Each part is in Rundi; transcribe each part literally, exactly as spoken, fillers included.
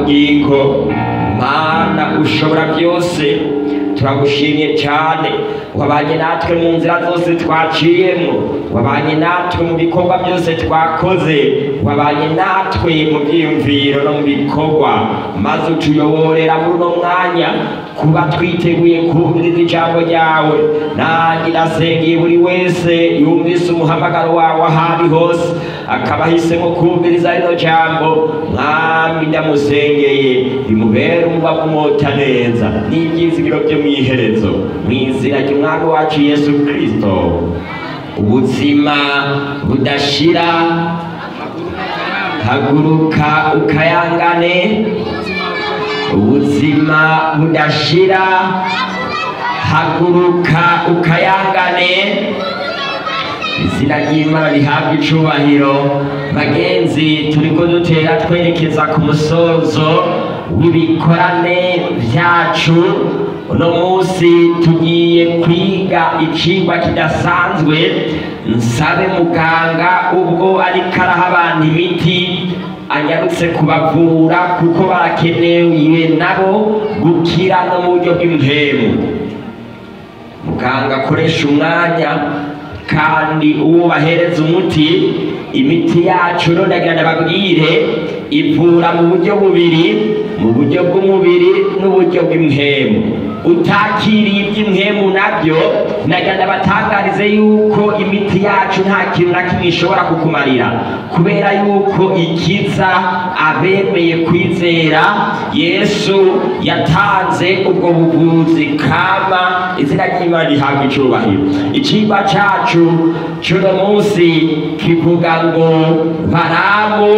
bugingo. Mana ushobora byose, turagushimye cyane, wabanye natwe mu nzira zose twaciyemo, wabanye natwe mu bikorwa byose twakoze, wabanye natwe mu byiyumviro no mu bikorwa, maze utuyoborera muri uno mwanya kuba twiteguye kumviriza ijambo ryawe. Nanjye ndasengeye buri wese yumvise umuhamagaro wawe ahari hose akaba ahisemo kumviriza rino jambo, mwami ndamusengeye rimubere umuba kumota neza n'ibyizigiro byo mwiherezo, mu izina ry'umwami wacu Yesu Kristo. Ubuzima budashira, haguruka ukayangane. Ubuzima budashira, haguruka ukayangane. Izina ry'Imana rihabwa icubahiro. Bagenzi, turiko dutera twerekeza ku musozo w'ibikorane vyacu. Uno munsi tugiye kwiga icigwa kidasanzwe. Nsabe muganga ubwo ariko araha abantu imiti anyarutse kubavura, kuko barakenewe nabo gukira no mu buryo bw'impemu. Muganga akoresha umwanya kandi uwo bahereza umuti. Imiti yacu none ndagira ndababwire ivura mu buryo bubiri, mu buryo bw'umubiri n'uburyo bw'impemu. Utakiriye iby'impemu nabyo ndagira ndabatangarize yuko imiti yacu nta kintu na kimwe ishobora kukumarira, kubera yuko ikiza abemeye kwizera Yesu yatanze ubwo buvuzi kama. Izina ry'Imana rihabwa icubahiro. Icigwa cacu c'uno munsi kivuga ngo Balamu,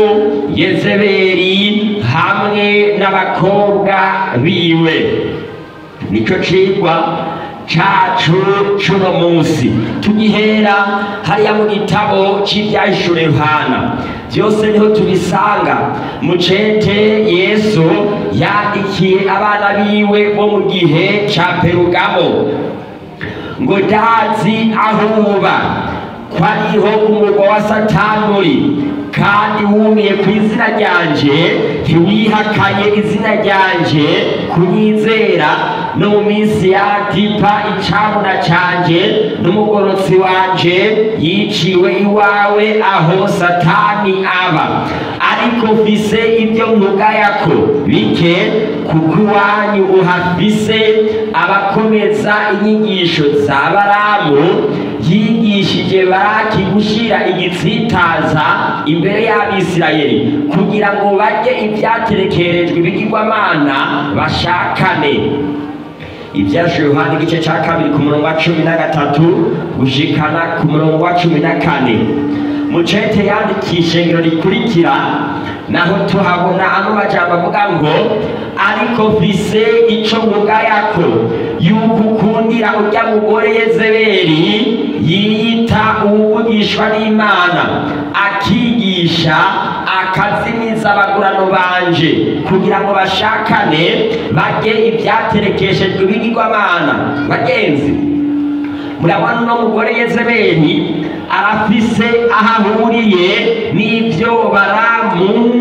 Yezebeli hamwe n'abakobwa biwe. Nico cigwa cacu c'uno munsi. Tugihera hariya mu gitabo c'Ivyahishuriwe Yohana, vyose niho tubisanga. Mu cete Yesu yandikiye abana biwe bo mu gihe ca Perugamo ngo ndazi aho uba, ko ariho umurwa wa Satani uri, kandi wumiye ku izina ryanje, ntiwihakanye izina ryanje kunyizera. No mu minsi ya Antipa icabona canje n'umugorotsi wanje yiciwe iwawe aho Satani aba. Ariko mfise ibyo nkugayako bike, kuko iwanyu uhafise abakomeza inyigisho za Balamu, yigishije Baraki gushira igitsitaza imbere y'Abisirayeli, kugira ngo barye ibyaterekerejwe ibigirwamana bashakane. Ivyahishuriwe Yohana igice ca kabiri ku murongo wa cumi na gatatu gushikana ku murongo wa cumi na kane. Mu cete yandikiye ishengero rikurikira naho tuhabona ano majambo avuga ngo ariko mfise ico nkugayako, yuko ukundira urya mugore Yezebeli yiyita uwuvugishwa n'Imana, akigisha akazimiza abagurano banje, kugira ngo bashakane barye ibyaterekeshejwe ibigirwamana. Bagenzi, murabona uno mugore Yezebeli arafise aho ahuriye n'ivyo Balamu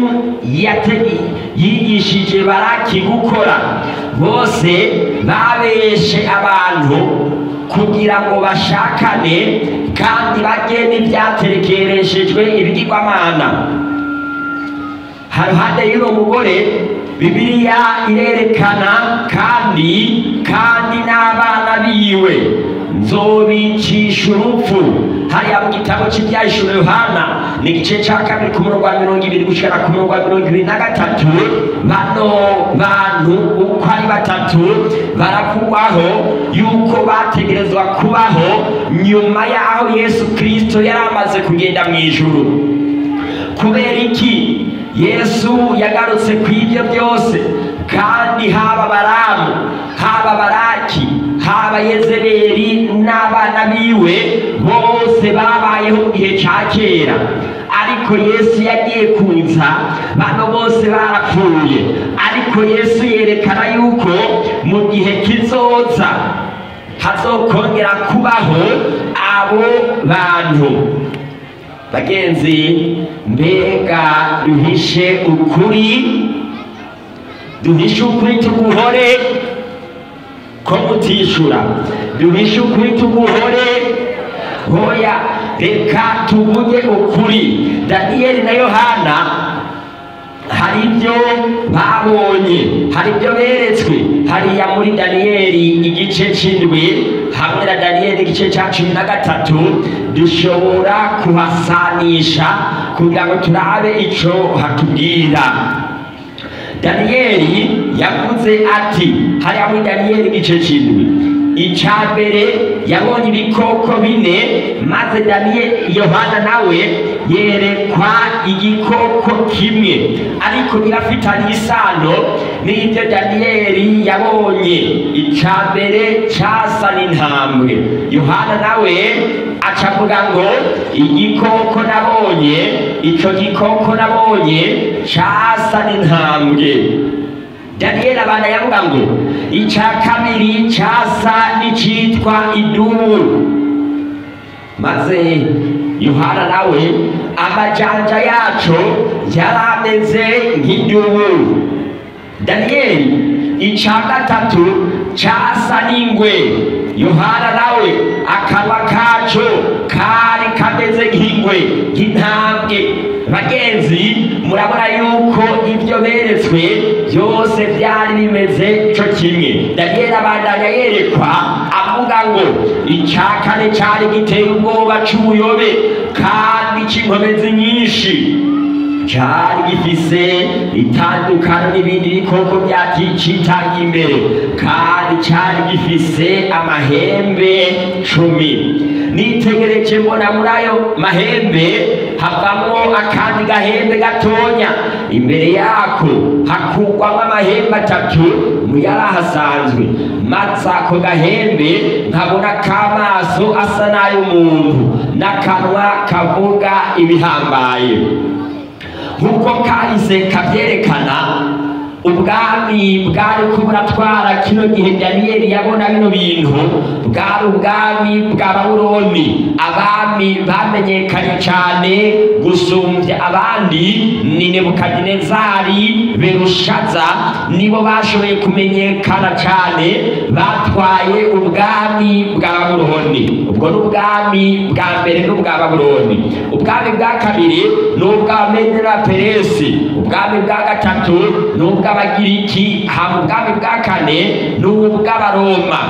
yigishije Baraki gukora. Bose babeshe abantu kugira ngo bashakane kandi barye n'ibyaterekereshejwe ibigirwamana. Haruhande y'uno mugore Bibiliya irerekana kandi kandi n'abana biwe nzobicisha urupfu. Hariya mu gitabo c'Ivyahishuriwe Yohana ni igice ca kabiri ku murongo wa mirongo ibiri gushika ku murongo wa mirongo ibiri na gatatu. Bano bantu uko ari batatu baravugwaho yuko bategerezwa kubaho nyuma y'aho Yesu Kristo yari amaze kugenda mu ijuru. Kubera iki? Yesu yagarutse kw'ivyo byose, kandi haba Balamu, haba Baraki, haba Yezebeli n'abana biwe bose babayeho mu gihe ca kera. Ariko Yesu yagiye kuza, bano bose barapfuye. Ariko Yesu yerekana yuko mu gihe kizoza hazokongera kubaho abo bantu. Bagenzi, mbega duhishe ukuri duhishe ukuri tuguhore ko mutishura, duhishe ukuri tuguhore hoya, reka tuvuge ukuri. Daniyeli na Yohana hari ibyo babonye, hari ibyo beretswe hariya muri Daniyeli igice c'indwi hamwe na Daniyeli igice ca cumi na gatatu, dushobora kuhasanisha kugira ngo turabe ico hatubwira. Daniyeli yavuze ati hariya muri Daniyeli igice c'indwi, icya mbere yabonye ibikoko bine, maze Daniyeli Yohana nawe yerekwa igikoko kimwe, ariko birafitanye isano n'ibyo Daniyeli yabonye. Icya mbere cyasa n'intambwe, Yohana nawe acavuga ngo igikoko nabonye, icyo gikoko nabonye cyasa n'intambwe. Daniyeli abana yavuga ngo icya kabiri cyasa n'icitwa idubu, maze Yohana nawe amajanja yaco yarameze nk'idubu. Daniyeli icya gatatu cyasa n'ingwe, Yohana nawe akanwa kaco kari kameze nk'ingwe, nk'intambwe. Bagenzi, murabona yuko ibyo beretswe byose byari bimeze cyo kimwe. Daniyeli abandanya yerekwa avuga ngo icya kane cyari giteye ubwoba c'ubuyobe kandi c'inkomezi nyinshi, cyari gifise itandukano n'ibindi bikoko byacitanga imbere, kandi cyari gifise amahembe cumi. Nitegereje mbona muri ayo mahembe havamwo akandi gahembe gatonya, imbere yako hakugwamo amahembe atatu mu yari ahasanzwe, maze ako gahembe nkabona k'amaso asa n'ay'umuntu n'akanwa kavuga ibihambaye. Nk'uko kahise kavyerekana, ubwami bwari ko buratwara kino gihe Daniyeli yabona bino bintu bwari ubwami bwa Babuloni. Abami bamenyekanye cyane gusumbya abandi ni Nebukadinezari, Berushaza nibo bashoboye kumenyekana cyane, batwaye ubwami bwa Babuloni. Ubwo ni ubwami bwa mbere n'ubwa Babuloni. Ubwami bwa kabiri ni ubwa Mede na Peresi, ubwami bwa gatatu ni ubwa Abagiriki, hama ubwami bwa kane ni ubw'Abaroma.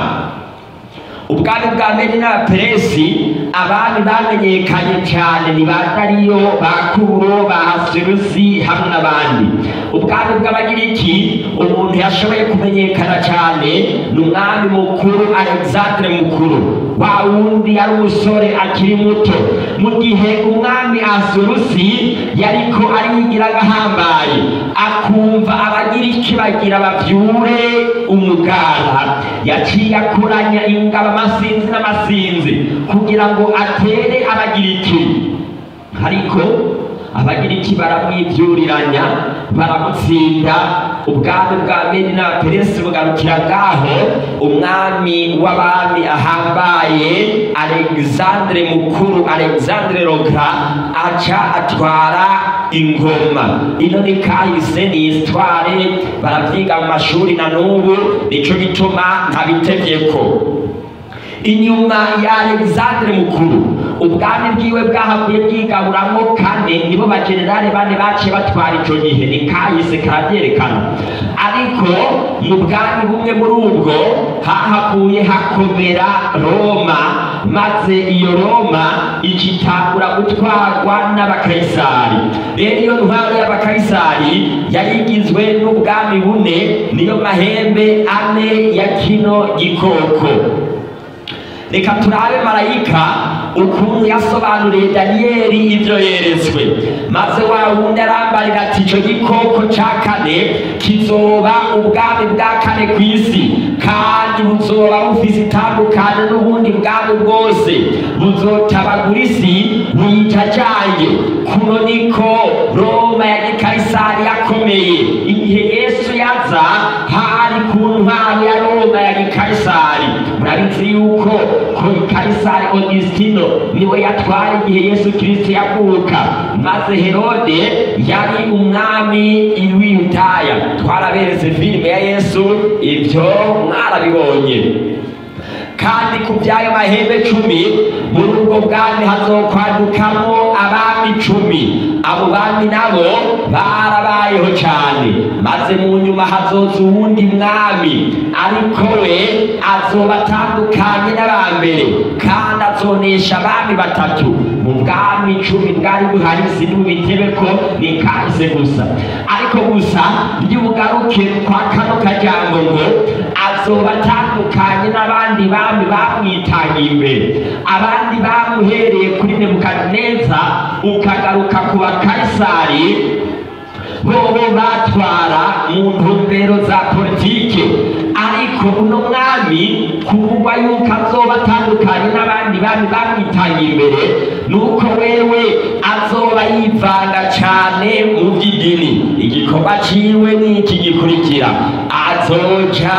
Ubwami bwa Mede na Peresi abami bamenyekanye cyane ni ba Dariyo, ba Kuro, ba Hasurusi hamwe n'abandi. Ubwami bw'Abagiriki umuntu yashoboye kumenyekana cyane ni umwami mukuru Alexandre Mukuru, wa wundi yari umusore akiri muto, mu gihe umwami Hasurusi yariko ariyigira agahambaye, akumva Abagiriki bagira bavyure umugara, yaciye akoranya ingabo amasinzi n'amasinzi kugira ngo atere Abagiriki, ariko Abagiriki baramwivyuriranya baramutsinda. Ubwami bwa Mede na Peresi bugarukira ngaho umwami w'abami ahambaye Alexandre Mukuru, Alexandre Rogra, aca atwara ingoma. Ino ni kahise, ni histoire, baravyiga mu mashuri na n'ubu, nico gituma ntabitevyeko. Inyuma ya Alexandre Mukuru ubwami bwiwe bwahavuye bwigaburamwo kane, nibo bagenerale bane baciye batwara ico gihe, ni kahise karavyerekana. Ariko mu bwami bumwe muri ubwo hahavuye hakomera Roma, maze iyo Roma ikitangura gutwarwa n'Abakayisari. Rero iyo ntwaro y'Abakayisari yari igizwe n'ubwami bune, niyo mahembe ane ya kino gikoko. Reka turabe marayika ukuntu yasobanuriye Daniyeli ibyo yeretswe, maze wa wundi arambarira ati ico gikoko ca kane kizoba ubwami bwa kane ku isi, kandi buzoba bufise itandukane n'ubundi bwami bwose, buzotabagura isi buyijajange. Kuno niko Roma ya Gikayisari yakomeye. Igihe Yesu yaza hari ku ntwaro ya Roma ya Gikayisari. Murabizi yuko ko Kayisari Augustino niwe yatwara igihe Yesu Kristo yavuka, maze Herode yari umwami w'Iyudaya. Twaraberetse filime ya Yesu, ibyo mwarabibonye. Kandi ku by'ayo mahembe cumi muri ubwo bwami hazokwadukamo abami cumi. Abo bami nabo barabayeho cyane, maze mu nyuma hazoza uwundi mwami, ariko we azoba atandukanye n'abambere kandi azonesha abami batatu. Mu bwami cumi bwari buhari sinubitebe ko ni kahise gusa, ariko gusa ry'ubugaruke kwa kano kajambo ngo azoba atandukanye n'abandi bami bamwitangiye imbere. Abandi bamuhereye kuri Nebukadineza ukagaruka ku Bakayisari, bobo batwara mu ntumbero za politike, ariko uno mwami kuvugwa yuko azoba atandukanye n'abandi bami bamwitangiye imbere nuko wewe azoba yivanga cyane mu by'idini. Igikorwa ciwe ni iki gikurikira: azoca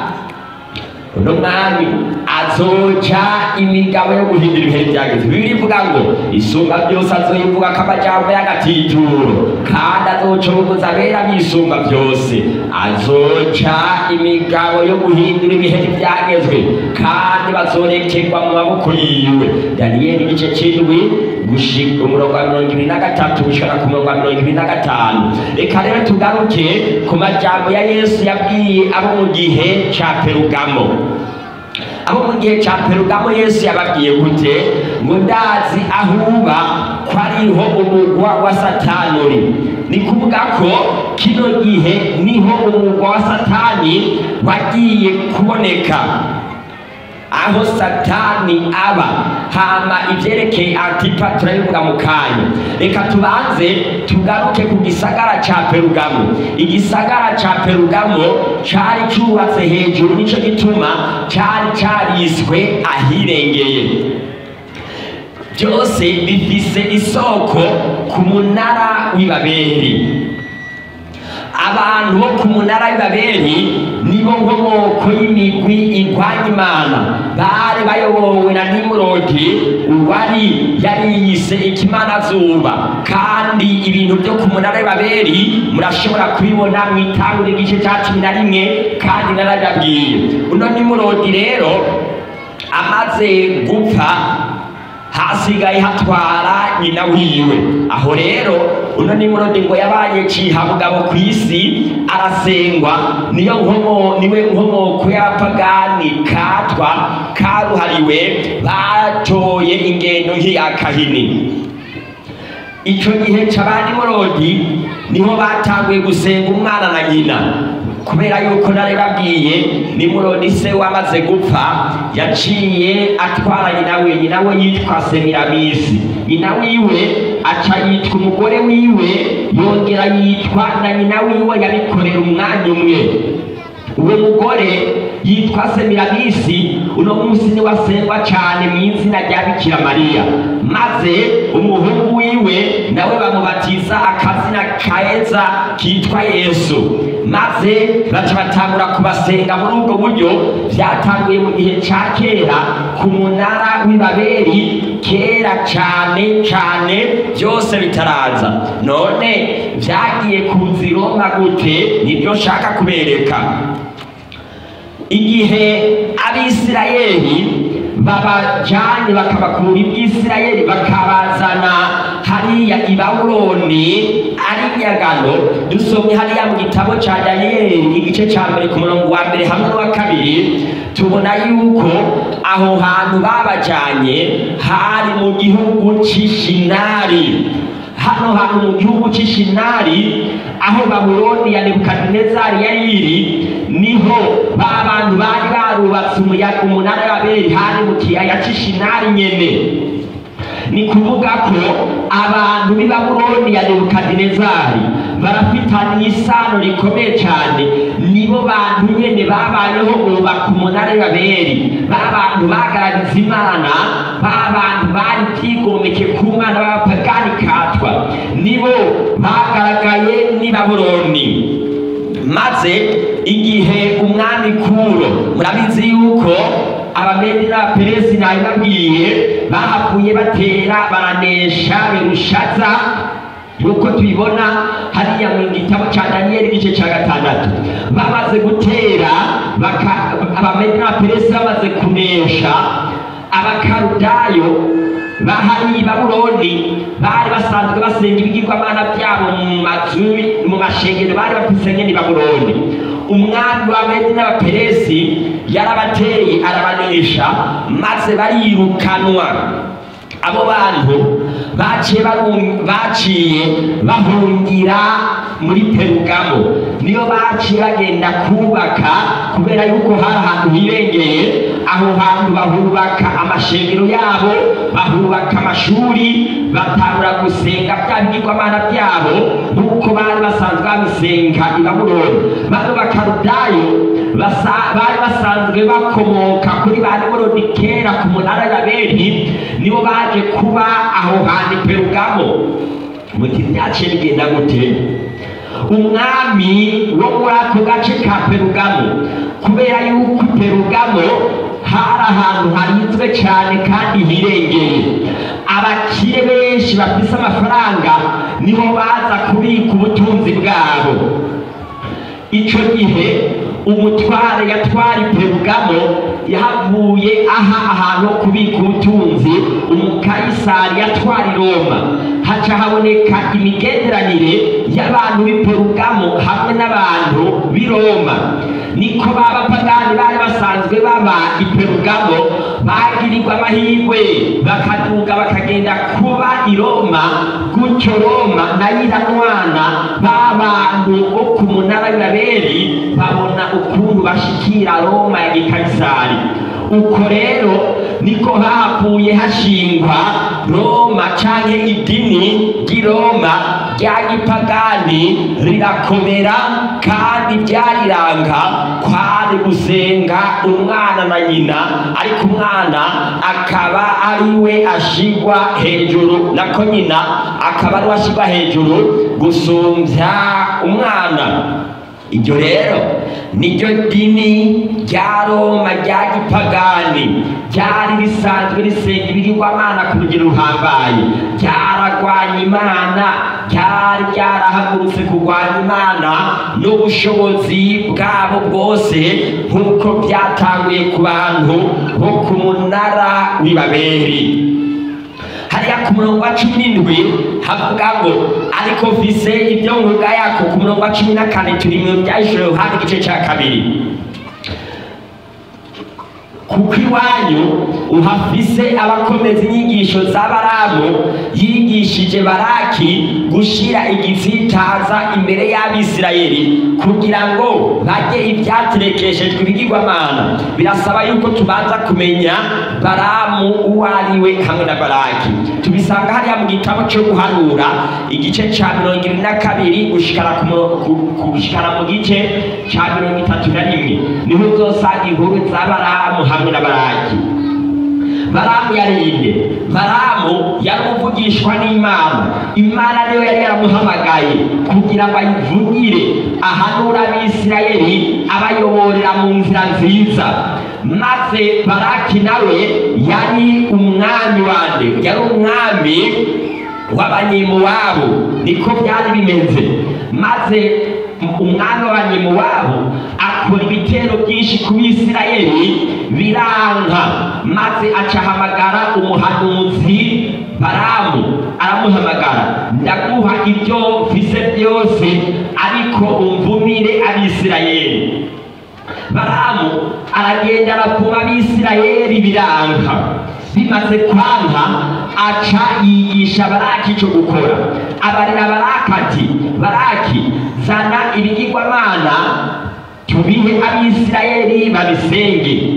uno mwami azoca imigabo yo guhindura ibihe byageze. Bibiri ivuga ngo isumba byose azoyivuga ko amajambo y'agatituro, kandi azocogoza abera bisumba byose. Azoca imigabo yo guhindura ibihe byagezwe, kandi bazorekerwa mu maboko yiwe. Daniyeli igice c'indwi gushika umurongo wa mirongo ibiri na gatatu gushika ku murongo wa mirongo ibiri na gatanu. Reka rero tugaruke ku majambo ya Yesu yabwiye abo mu gihe ca Perugamo. Abo mu gihe ca Perugamo Yesu yababwiye gute? Ngo ndazi ahuba ko ariho umugwa wa Satani uri. Ni kuvuga ko kino gihe niho umugwa wa Satani wagiye kuboneka, aho Satani aba. Hama ivyerekeye Antipa turabivuga mu kanya. Reka tubanze tugaruke ku gisagara ca Perugamo. Igisagara ca Perugamo cari cubatse hejuru, nico gituma cari cariswe ahirengeye. Byose bifise isoko ku munara w'Ibabeli. Abantu bo ku munara w'Ibabeli nibo nkomoko y'imigwi igwanya Imana. Bari bayobowe na Nimurodi, uwari yariyise ikimanazuba. Kandi ibintu byo ku munara w'Ibabeli murashobora kubibona mu Itanguriro igice ca cumi na rimwe, kandi narababwiye. Uno Nimurodi rero amaze gupfa, hasigaye hatwara nyina wiwe. Aho rero uno Nimurodi ngo yabaye cihabugabo ku isi, arasengwa. Niyo nkomo niwe nkomoko y'abapagani katwa karuhariwe batoye ingendo nk'iyakahini. Ico gihe c'abandi Nimurodi niho batanguye gusenga umwana na nyina, kubera yuko nari babwiye Nimurodi se wamaze gupfa yaciye atwara nyina we. Nyina we yitwa Semiramisi. Nyina wiwe aca yitwa umugore wiwe, yongera yitwa na nyina wiwe yabikorera umwanya umwe. Uwo mugore yitwa Semiramisi uno munsi ni wasengwa cyane mu izina rya Bikira Mariya. Maze umuhungu wiwe nawe bamubatiza akazina keza kitwa Yesu. Maze baca batangura kubasenga muri ubwo buryo. Byatanguye mu gihe ca kera ku munara w'Ibabeli, kera cyane cyane, byose bitaraza. None byagiye kuzironka gute? Nibyo nshaka kubereka. Igihe Abisirayeli babajanye bakabakura iby'Isirayeli bakabazana hariya i Babuloni ari nyagano, dusomye hariya mu gitabo ca Daniyeli igice ca mbere ku murongo wa mbere hamwe n'uwa kabiri, tubona yuko aho hantu babajanye hari mu gihugu c'Ishinari. Hano hantu mu gihugu c'Ishinari, aho Babuloni ya Nebukadinezari yari iri, niho ba bantu bari barubatse umuyaga umunara w'Abeli hari mu kiyaya c'Ishinari nyene. Ni kuvuga ko abantu b'i Babuloni ya Nebukadinezari barafitanye isano rikomeye cyane. Nibo bantu nyene babayeho bubaka umunara w'Abeli, ba bantu bagaragaza Imana, ba bantu bari byigomeke ku Mana b'abapagani katwa, nibo bagaragaye n'i Babuloni. Maze igihe umwami Kuro, murabizi yuko abamedi n'abaperesi nabibabwiye bahavuye batera baranesha Berushaza nk'uko tubibona hariya mu gitabo cya Daniyeli igice cya gatandatu. Bamaze gutera abamedi n'abaperesi bamaze kunesha Abakarudayo bahari Babuloni bari basanzwe basenga ibigirwamana byabo mu mazu mu mashengero bari bafise nyene Babuloni. Umwami wa Medi n'abaperesi yarabateye arabanesha maze barirukanwa. Abo bantu baciye baciye bahungira muri Perugamo, niyo baciye bagenda kubaka kubera yuko hari ahantu hirengeye. Aho hantu bahubaka amashengero yabo, bahubaka amashuri, batangura gusenga bya bigirwamana byabo nk'uko bari basanzwe babisenga i Babuloni. Bano Bakarudayo bari basanzwe bakomoka kuri ba Nimurodi kera ku munara wa Babeli, nibo baje kuba aho hantu Perugamo. Muti byaciye bigenda gute? Umwami wo muri ako gace ka Perugamo, kubera yuko Perugamo hari ahantu harinzwe cyane kandi hirengeye, abakire benshi bafise amafaranga niho baza kubika ubutunzi bwabo. Ico gihe umutware yatwara Perugamo yahavuye aha ahantu kubika ubutunzi umukayisari yatwara i Roma. Haca haboneka imigenderanire y'abantu b'i Perugamo hamwe n'abantu b'i Roma. Niko b'abapagani bari basanzwe baba i Perugamo bagirirwa amahirwe bakaduga bakagenda kuba i Roma, gutyo Roma nayo iranwana b'abantu bo ku munara wa Babeli babona ukuntu bashikira Roma ya gikaisari. Uko rero niko havuye hashingwa Roma canke idini ry'i Roma rya gipagani rirakomera, kandi byariranga kwari gusenga umwana na nyina, ariko umwana akaba ariwe ashigwa hejuru, nako nyina akaba ariwe ashigwa hejuru gusumvya umwana. Iryo rero niryo dini rya Roma rya gipagani ryari risanzwe risenga ibigirwamana ku rugero ruhambaye, ryaragwanya Imana, ryari ryarahagurutse kurwanya Imana n'ubushobozi bwabo bwose, nk'uko byatanguye ku bantu bo ku munara w'i Babeli. Hariya ku murongo wa cumi n'indwi havuga ngo ariko mfise ibyo nkuga yako. Ku murongo wa cumi na kane turi mu byahishuriwe Yohana igice cya kabiri. Kuko iwanyu uhafise abakomeza inyigisho za Baramu yigishije Baraki gushira igitsitaza imbere y'Abisirayeli kugira ngo bajye ibyaterekeshejwe ibigirwamana. Birasaba yuko tubanza kumenya Baramu uwo ariwe hamwe na Baraki. Tubisanga hariya mu gitabo cyo guhanura igice cya mirongo irindwi na kabiri gushikara gushikara mu gice cya mirongo itatu na rimwe, niho uzosanga inkuru za Baramu hamwe na Baraki. Baramu yarinde. Baramu yari umuvugishwa n'Imana. Imana niyo yari yaramuhamagaye kugira ngo ayivugire, ahanura Abisirayeli, abayoborera mu nzira nziza. Maze Baraki nawe yari umwami wande, yari umwami w'Abanyemowabu, niko byari bimeze. Maze umwami w'Abanyemowabu akora ibitero byinshi ku Bisirayeli biranka, maze acahamagara umuhanuzi Baramu, aramuhamagara, ndaguha ibyo mfise byose ariko umvumire Abisirayeli. Baramu aragenda arapfuma Abisirayeli biranka. Bimaze kwanka aca yigisha Baraki cyo gukora. Abarira Baraki ati, Baraki zana ibigirwamana tubihe Abisirayeli babisenge.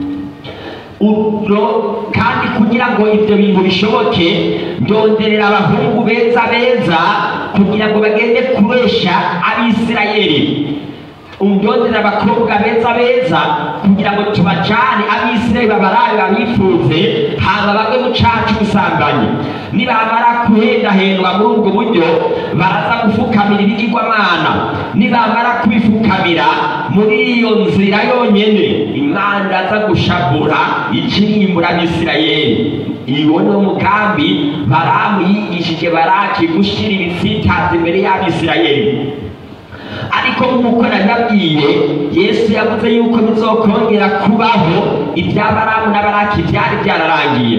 Ubwo kandi kugira ngo ibyo bintu bishoboke, ndonderera abahungu beza beza kugira ngo bagende kuresha Abisirayeli. Undondera abakobwa beza beza kugira ngo tubajane Abisirayeli babarabe babifuze, hama bagwe mu cacu ubusambanyi. Nibamara kuhendahendwa muri ubwo buryo baraza gufuka gupfukamira ibigirwamana. Nibamara kubifukamira muri iyo nzira yonyene Imana aza gushabura ikirimbura Abisirayeli. Iyo ni umugambi Balamu yigishije Balaki gushira ibitsitazi imbere y'Abisirayeli. Ariko nk'uko nababwiye, Yesu yavuze yuko bizokongera kubaho ibya Balamu na Balaki byari byararangiye.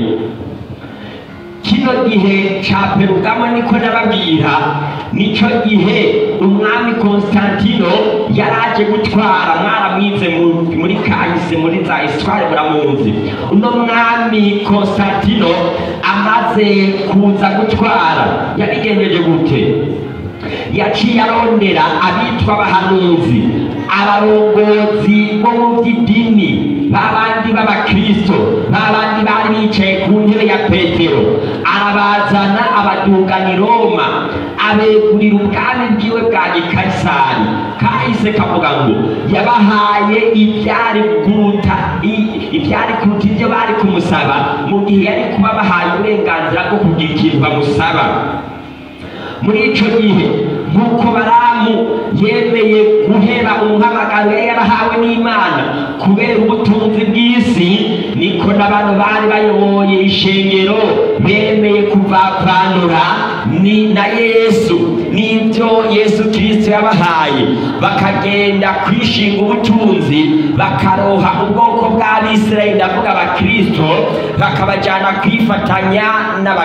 Kino gihe ca Perugamo niko nababwira, nico gihe umwami Konstantino yaraje gutwara. Mwaramwize muri kahise, muri za histoire muramuzi. Uno mwami Konstantino amaze kuza gutwara yabigenjeje gute? Yaciye arondera abitwa abahanuzi, abarongozi bo mu by'idini, babandi b'abakristo, babandi bari bicaye ku ntebe ya Petero, arabazana abadugana i Roma, abegurira ubwami bwiwe bwa gikaisari. Kahise kavuga ngo yabahaye ibyari kuruta ibyari kuruta ibyo bari kumusaba, mu gihe yari kuba bahaye uburenganzira bwo kugira ikintu bamusaba. Muri ico gihe nk'uko Balamu yemeye guheba umuhamagaro yari yarahawe n'Imana kubera ubutunzi bw'isi, niko n'abantu bari bayoboye ishengero bemeye kuvavanura ni na Yesu n'ibyo Yesu Kristo yabahaye, bakagenda kwishinga ubutunzi, bakaroha ubwoko bw'Abisirayeli, ndavuga Abakristo, bakabajana kwifatanya n'aba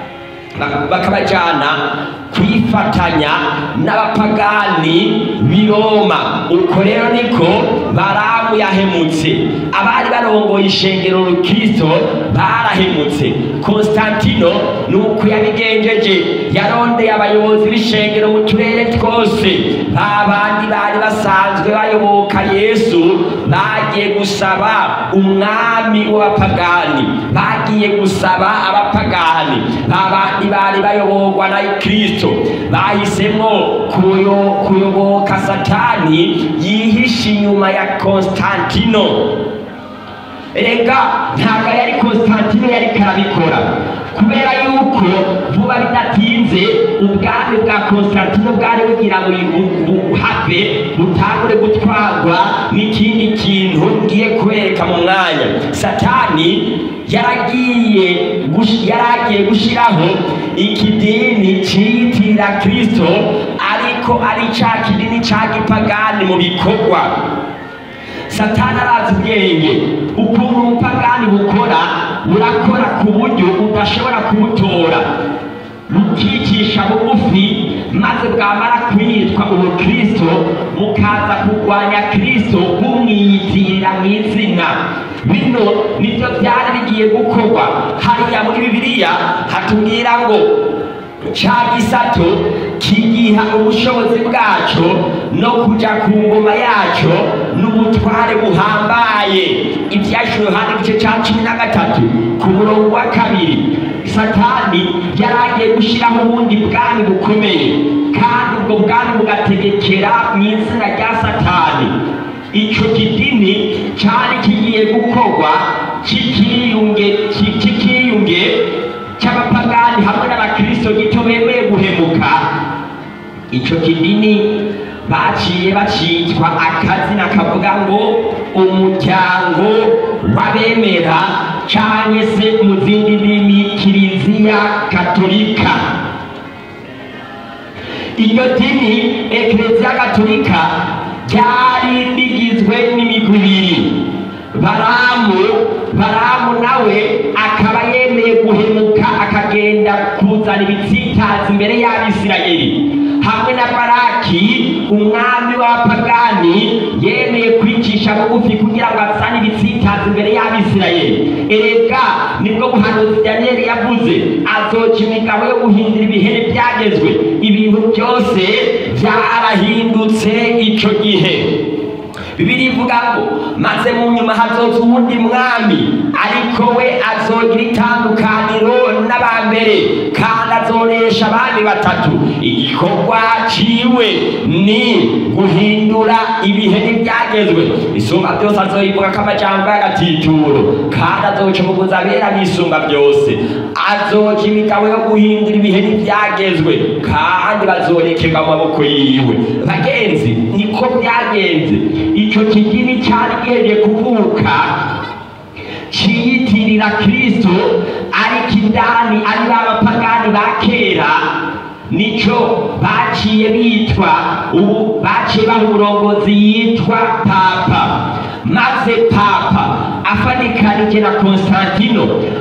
bakabajana kwifatanya n'abapagani b'i Roma. Uko rero niko Balamu yahemutse. Abari barongoye ishengero Kristo barahemutse. Konstantino nuko yabigenjeje, yarondeye abayobozi b'ishengero mu turere twose, babandi bari basanzwe bayoboka Yesu, bagiye gusaba umwami w'abapagani, bagiye gusaba abapagani, babandi bari bayoborwa na Kristo, bahisemo kuyoboka Satani yihishe inyuma ya Konstantino. Erega ntabwo yari Konstantino yari karabikora, kubera yuko vuba bidatinze ubwami bwa Konstantino bwari bugira ngo buhave butangure gutwarwa n'ikindi kintu ngiye kubereka mu mwanya. Satani yaragiye yaragiye gushiraho ikidini citira Kristo, ariko ari ca kidini ca gipagani mu bikorwa. Satani arazi ubwenge ukuntu ubupagani bukora, burakora ku buryo udashobora kubutora, bukicisha bugufi, maze bwamara kwitwa ubukristo bukaza kurwanya Kristo bumwiyitirira mw'izina. Bino nivyo byari bigiye gukorwa. Hariya muri Bibiliya hatubwira ngo ca gisato kigiha ubushobozi bwaco no kuja ku ngoma yaco n'ubutware buhambaye. Ivyashiwe Yohana igice ca cumi na gatatu ku murongo wa kabiri. Satani yaragiye gushiraho ubundi bwami bukomeye, kandi ubwo bwami bugategekera mw'izina rya Satani. Ico kidini cari kigiye gukorwa kikiyunge kikiyunge cy'abapagani hamwe n'abakristo gito bemeye guhemuka. Ico kidini baciye bacitwa akazina kavuga ngo umuryango w'abemera, canke se mu zindi ndimi Kiliziya Katolika. Iryo dini Ekleziya Katolika ryari rigizwe n'imigwi ibiri. Balamu Balamu nawe akaba yemeye guhemuka, akagenda kuzana ibitsitazi imbere y'Abisirayeli, hamwe na Balaki umwami w'abapagani yemeye kwicisha bugufi kugira ngo azane ibitsitazi imbere y'Abisirayeli. Erega nibwo buhanuzi Danieli yavuze, azoca imigabo yo guhindura ibihe byagezwe. Ibintu byose byarahindutse ico gihe. Bibiliya ivuga ngo maze mu nyuma hazoza uwundi mwami, ariko we azogira itandukaniro n'abambere, kandi azoresha abandi batatu. Igikorwa ciwe ni guhindura ibihe n'ibyagezwe. Isumba byose azoyivuga k'amajambo y'agatituro, kandi azocumuguza abera n'isumba byose. Azoca imigabo yo guhindura ibihe n'ibyagezwe, kandi bazorekerwa mu maboko yiwe. Bagenzi, niko byagenze. Ico kigini cyari giheje kuvuka ciyitirira Kristo, ariko indani ari b'abapagani ba kera nico baciye bitwa, ubu baciye baha umurongozi yitwa papa. Maze papa afanikanije na Konstantino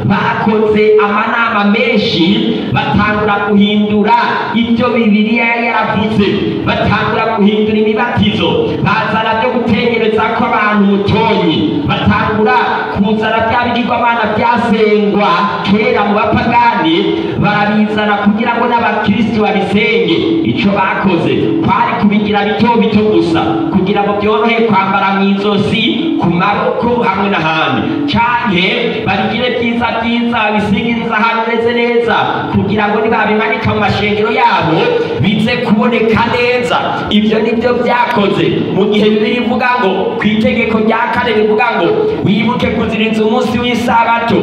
bakoze amanama menshi, batangura guhindura ibyo Bibiliya yaravuze, batangura guhindura imibatizo, bazana byo gutegereza ko abantu mutonyi, batangura kuzana bya bigirwamana byasengwa kera mu bapagani, barabizana kugira ngo n'abakristo babisenge. Ico bakoze kwari kubigira bito bito gusa, kugira ngo byorohe kwambara mu izosi, ku maboko hamwe n'ahandi, canke babigire byiza byiza, babisigiza ahantu neza neza, kugira ngo nibabimanika mu mashengero yabo bize kuboneka neza. Ibyo nibyo byakoze mu gihe Bibiliya ivuga ngo ku itegeko rya kane bivuga ngo wibuke kuziriza umunsi w'isabato,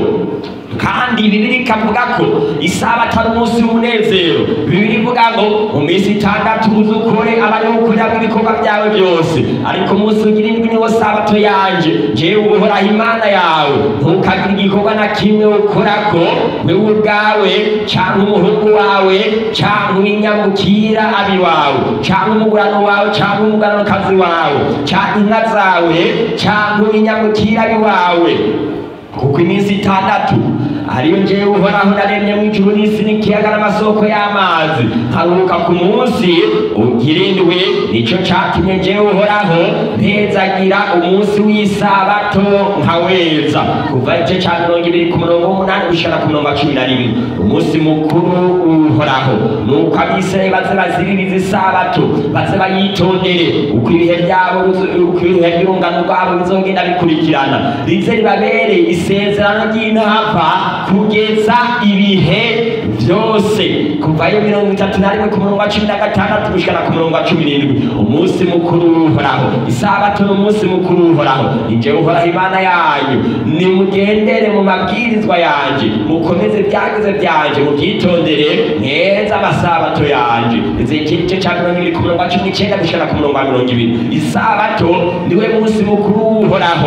kandi Bibiliya ikavuga ko isabato ari umunsi w'umunezero. Bibiliya ivuga ngo mu minsi itandatu uzukore abariho ukoreramo ibikorwa byawe byose, ariko umunsi ugira indwi niwo sabato yanje, jewe Uhoraho Imana yawe. Ntukagire igikorwa na kimwe ukorako wewe ubwawe, canke umuhungu wawe, canke uw'inyamukira abi wawe, canke umugurano wawe, canke umugananokazi wawe, canke inka zawe, canke uw'inyamukira abi wawe. Kuko iminsi itandatu ariyo jewe Uhoraho naremye mu ijuru n'isi n'ikiyaga n'amasoko y'amazi, nkaruhuka ku munsi ugira indwi. Nico catumye jewe Uhoraho mpezagira umunsi w'isabato nkaweza. Kuva igice ca mirongo ibiri ku murongo w'umunani gushika ku murongo wa cumi na rimwe, umunsi mukuru Uhoraho. Nuko abisirayeli baze baziririza isabato, baze bayitondere, uko ibihe byabo, uko ibihe by'urungano rwabo bizogenda bikurikirana, rize ribabere isezerano ry'intava kugeza ibihe byose. Kuvayo mirongo itatu na rimwe ku murongo wa cumi na gatandatu gushika ku murongo wa cumi n'indwi, umunsi mukuru Uhoraho. Isabato n'umunsi mukuru Uhoraho. Ni jewe Uhoraho Imana yanyu. Nimugendere mu mabwirizwa yanje, mukomeze ibyagize byanje, mubyitondere neza amasabato yanje. Igice ca mirongo ibiri ku murongo wa cumi n'icenda gushika ku murongo wa mirongo ibiri. Isabato niwe munsi mukuru Uhoraho.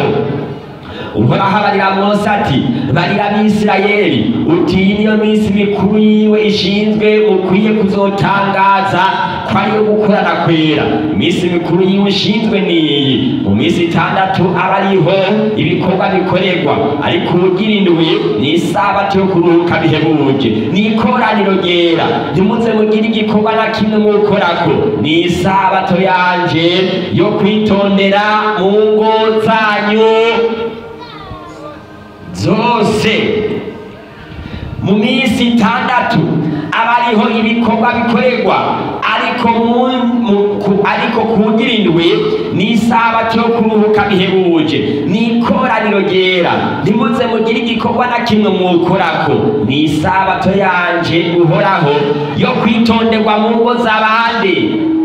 Uhoraho abarira Mose ati, barira Abisirayeli uti, iyi niyo minsi mikuru yiwe ishinzwe, mukwiye kuzotangaza ko ariyo gukorana kwera. Iminsi mikuru yiwe ishinzwe niyi: mu minsi itandatu aba ariho ibikorwa bikorerwa, ariko ugira indwi ni isabato yo kuruhuka bihebuje, ni ikoraniro ryera. Ntimuze mugire igikorwa na kimwe mukorako, ni isabato yanje yo kwitondera mu ngo zanyu zose. Mu minsi itandatu aba ariho ibikorwa bikorerwa, ariko ariko kugira indwi ni isabato yo kuruhuka bihebuje, ni ikoraniro ryera. Ntimuze mugire igikorwa na kimwe mukorako, ni isabato yanje Uhoraho yo kwitonderwa mu ngo z'abandi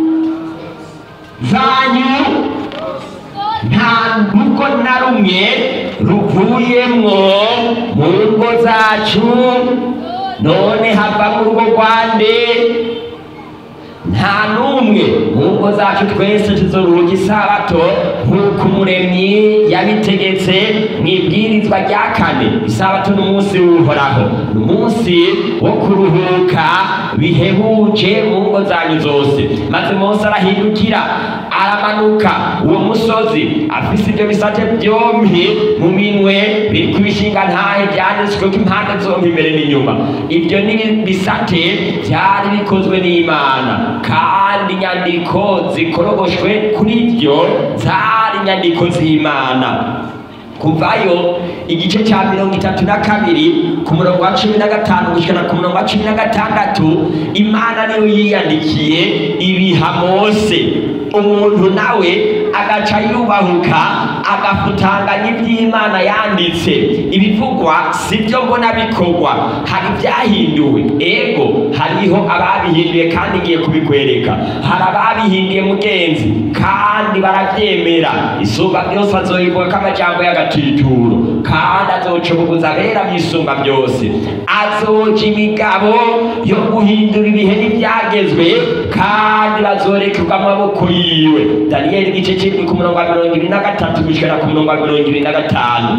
zanyu. Nta rugo na rumwe ruvuyemwo mu ngo zacu, none hava mu rugo rwande. Nta n'umwe mu ngo zacu, twese tuzoruhuka isabato nk'uko Umuremyi yabitegetse mu ibwirizwa rya kane. Isabato n'umunsi w'Uhoraho, n'umunsi wo kuruhuka bihebuje mu ngo zanyu zose. Maze Mose arahindukira aramanuka uwo musozi, afise ibyo bisate byombi mu minwe, biri ku bishinga ntahe byanditswe ko impande zombi imbere n'inyuma. Ibyo ni bisate byari bikozwe n'Imana, kandi inyandiko zikorogoshwe kuri byo zari inyandiko z'Imana. Kuvayo igice cya mirongo itatu na kabiri ku murongo wa cumi na gatanu gushika ku murongo wa cumi na gatandatu, Imana niyo yiyandikiye ibiha Mose. Umuntu nawe agaca yubahuka agafutanganya iby'Imana yanditse. Ibivugwa si byo mbona bikorwa, hari ibyahinduwe. Ego hariho ababihinduye kandi ngiye kubikwereka. Hari ababihinduye mugenzi kandi barabyemera. Isumba byose azoyivuga k'amajambo y'agatituro, kandi azocoboguza abera by'isumba byose. Azoca imigabo yo guhindura ibihe n'ibyagezwe, kandi bazorekerwa amaboko yiwe. Daniyeli igice cy'indwi ku murongo wa mirongo ibiri na gatatu gushikana ku murongo wa mirongo ibiri na gatanu.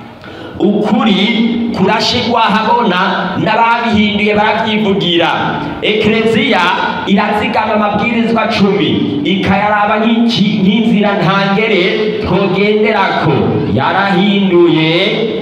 Ukuri kurashigwa habona n'ababihinduye baravyivugira. Ekleziya irazigama amabwirizwa cumi ikayaraba nk'inzira ntangere twogenderako. Yarahinduye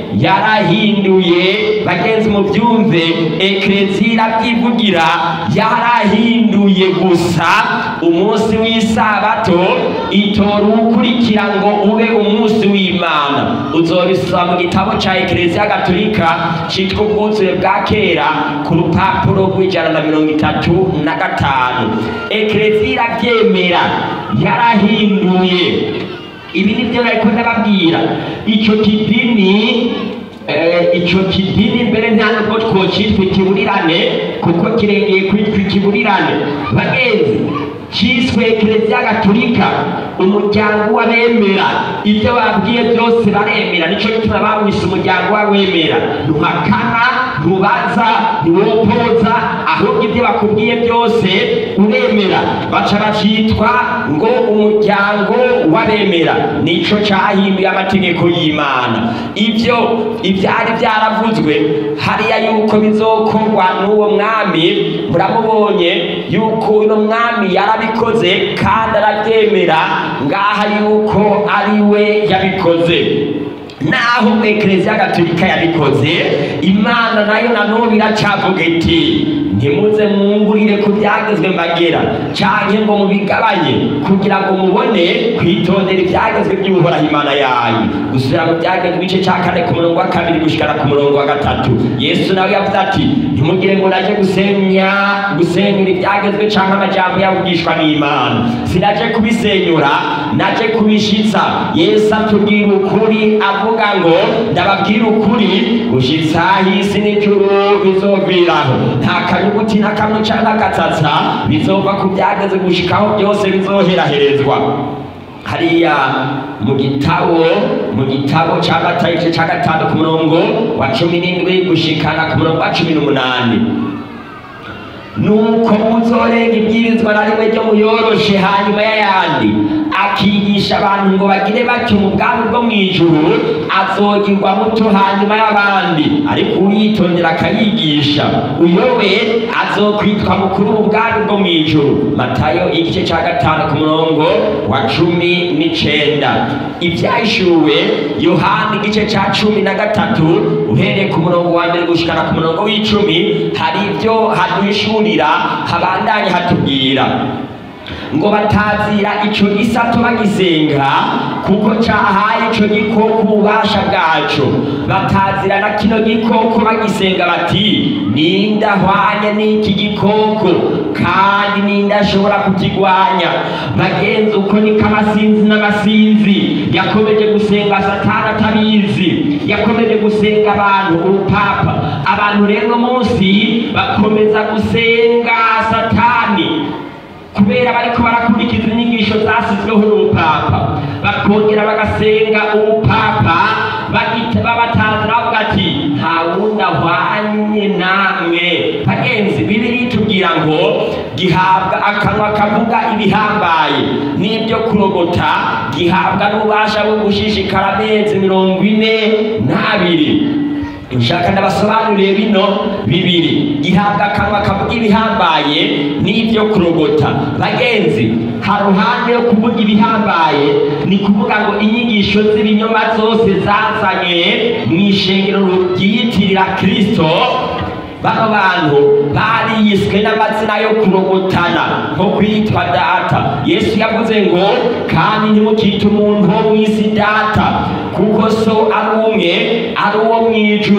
yarahinduye bagenzi mu byumve, ekleziya iravyivugira, yarahinduye gusa umunsi w'isabato itora ukurikira ngo ube umunsi w'Imana. Uzobisoma mu gitabo ca Ekleziya Gatolika citwa ubwuzure bwa kera ku rupapuro rw'ijana na mirongo itatu na gatanu. Ekleziya iravyemera, yarahinduye. Ibi nivyo nariko ndababwira. Ico kidini ico kidini mbere nta nubwo twocitwa ikiburirane, kuko kirengeye kwitwa ikiburirane. Bagenzi, cyiswe Ekleziya Gatolika, umuryango w'abemera. Ibyo babwiye byose baremera, nico gituma bawise umuryango w'abemera. Ntuhakana, ntubaza, ntiwopoza, ahubwo ibyo bakubwiye byose uremera. Baca bacitwa ngo umuryango w'abemera. Nico cyahinduye amategeko y'Imana. Ibyo ibyari byaravuzwe hariya yuko bizokorwa n'uwo mwami, muramubonye yuko uno mwami yarabikoze kandi arabyemera, ngaha yuko ari we yabikoze. Naho Ekleziya Gatolika yabikoze, Imana nayo nanone iracavuga iti ntimuze mwungurire ku byagezwe mbagera, canke ngo mubigabanye kugira ngo mubone kwitondera ibyagezwe by'Uhoraho Imana yanyu. Gusubira mu byagezwe ibice cya kane ku murongo wa kabiri gushikana ku murongo wa gatatu. Yesu nawe yavuze ati ntimugire ngo naje gusenya gusenyura ibyagezwe canke amajambo yavugishwa n'Imana. Sinaje kubisenyura, naje kubishitsa. Yesu atubwira ukuri avuga ngo ndababwira ukuri gushitsa isi n'ijuru bizoviraho, nta kanyuguti nta kamwe canke agatsatsa bizova ku byageze gushikaho byose bizoheraherezwa. Hariya mu gitabo mu gitabo ca Matayo igice ca gatanu ku murongo wa cumi n'indwi gushikana ku murongo wa cumi n'umunani. Nuko muzorenga ibwirizwa na rimwe ryo muyoroshe hanyuma y'ayandi, akigisha abantu ngo bagire batyo mu bwami bwo mw'ijuru, azogirwa muto hanyuma y'abandi, ariko uyitondera akayigisha uyobe azokwitwa mukuru mu bwami bwo mw'ijuru. Matayo igice ca gatanu ku murongo wa cumi n'icenda. Ibyahishuwe Yohana igice ca cumi na gatatu uhereye ku murongo wa mbere gushikana ku murongo w'icumi, hari ibyo haduhishurira habandanye hatubwira ngo batazira ico gisato bagisenga, kuko cahaye ico gikoko ububasha bwaco. Batazira na kino gikoko bagisenga bati ninde ahwanye n'iki gikoko, kandi ninde ashobora kukigwanya. Bagenzi, uko niko amasinzi n'amasinzi yakomeje gusenga Satani atabizi, yakomeje gusenga abantu ubupapa. Abantu rero munsi bakomeza gusenga Satani kubera bariko barakurikiza inyigisho zasizweho n'ubupapa, bakongera bagasenga ubupapa babatanzira bavuga ati nta wundi ahwanye namwe. Bagenzi, Bibiliya itubwira ngo gihabwa akanwa kavuga ibihambaye n'ibyo kurogota, gihabwa n'ububasha bwo gushishikara amezi mirongo ine n'abiri. Nshaka ndabasobanurire bino bibiri. Gihabwa akanwa kavuga ibihambaye n'ibyo kurogota. Bagenzi, haruhande yo kuvuga ibihambaye ni kuvuga ngo inyigisho z'ibinyoma zose zazanye mw'ishengero ryiyitirira Kristo, bano bantu bariyiswe n'amazina yo kurogotana nko kwitwa data. Yesu yavuze ngo kandi ntimukite umuntu wo mw'isi data, kuko so ari umwe, ari uwo mw'ijuru.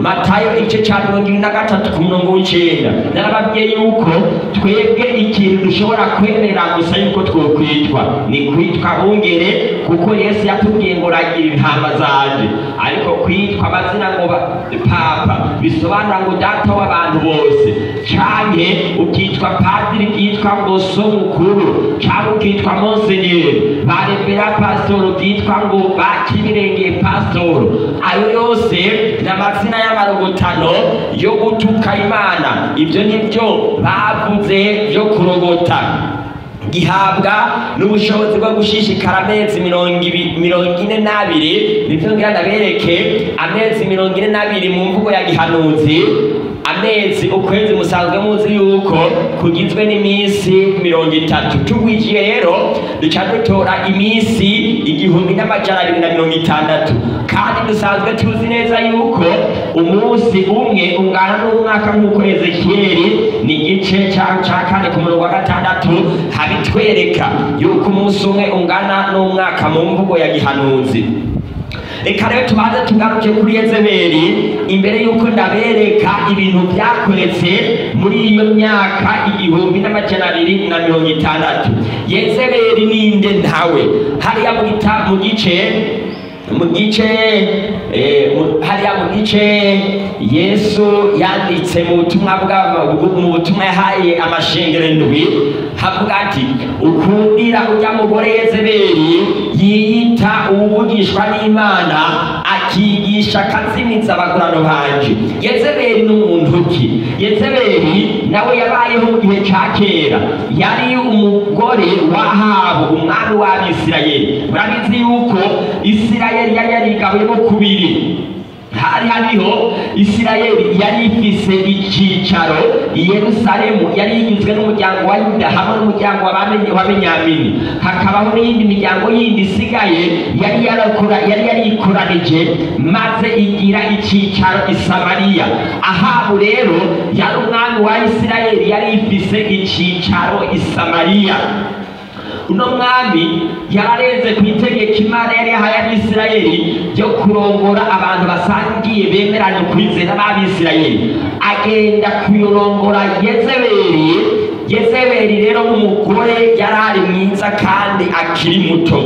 Matayo igice cya mirongo ibiri na gatatu ku murongo w'icenda narababwiye yuko twebwe ikintu dushobora kwemera gusa yuko twokwitwa ni kwitwa bungere, kuko Yesu yatubwiye ngo ragira intama zanje. Ariko kwitwa amazina ngo papa bisobanura ngo data w'abantu bose, canke ukitwa padiri kitwa ngo so mukuru, canke ukitwa monsenyeri, barevera pasitoro kitwa ngo bakibirengeye pasitoro. Ayo yose ni amazina y'amarogotano yo gutuka Imana. Ibyo nibyo bavuze byo kurogota. Gihabwa n'ubushobozi bwo gushishikara amezi mirongo ine n'abiri. Nivyo ngira ndabereke amezi mirongo ine n'abiri mu mvugo ya gihanuzi. Amezi ukwezi musanzwe muzi yuko kugizwe n'iminsi mirongo itatu. Tugwijiye rero duca dutora iminsi igihumbi n'amajana abiri na mirongo itandatu, kandi dusanzwe tuzi neza yuko umunsi umwe ungana n'umwaka nk'uko Ezekiyeli ni igice ca kane ku murongo wa gatandatu habitwereka yuko umunsi umwe ungana n'umwaka mu mvugo ya gihanuzi. Reka rero tubanze tugaruke kuri Yezebeli imbere yuko ndabereka ibintu byakoretse muri iyo myaka igihumbi n'amajana abiri na mirongo itandatu. Yezebeli ninde ntawe? Hariya mu gice mu gice hariya mu gice Yesu yanditse mu butumwa mu butumwa yahaye amashengero ndwi, havuga ati ukundira ujya mugore Yezebeli yiyita uwuvugishwa n'Imana akigisha akazimiza abagurano banje. Yezebeli ni umuntu ki? Yezebeli nawe yabayeho mu gihe ca kera, yari umugore wa Ahabu umwami w'Abisirayeli. Murabizi yuko Isirayeli yari yarigabuyemo kubiri. Hari hariho Isirayeli yari ifise icicaro i Yerusalemu, yari igizwe n'umuryango wa Yuda hamwe n'umuryango wa Benyamini. Hakabaho n'iyindi miryango yindi isigaye yari yarakora yari yarikoranije maze igira icicaro i Samariya. Ahabu rero yari umwami wa Isirayeli yari ifise icicaro i Samariya. Uno mwami yarareze ku itegeko Imana yari yahaye Abisirayeli ryo kurongora abantu basangiye bemeranye kwizera b'Abisirayeli, agenda kuyorongora Yezebeli. Yezebeli rero umugore yari ari mwiza kandi akiri muto.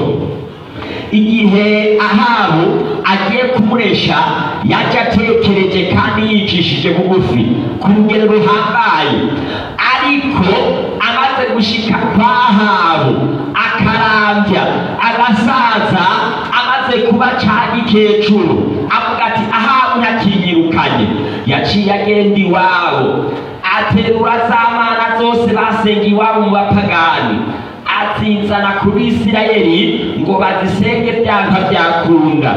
Igihe Ahabu agiye kumuresha yaje atekereje kandi yicishije bugufi ku rugero ruhambaye, ariko amaze gushika kwa Ahabu akarambya agasaza, amaze kuba ca gikecuru, avuga ati Ahabu ntakiyirukanye. Yaciye agenda iwabo aterura za mana zose basenga iwabo mu bapagani, azizana ku Bisirayeli ngo bazisenge byanka byakunda.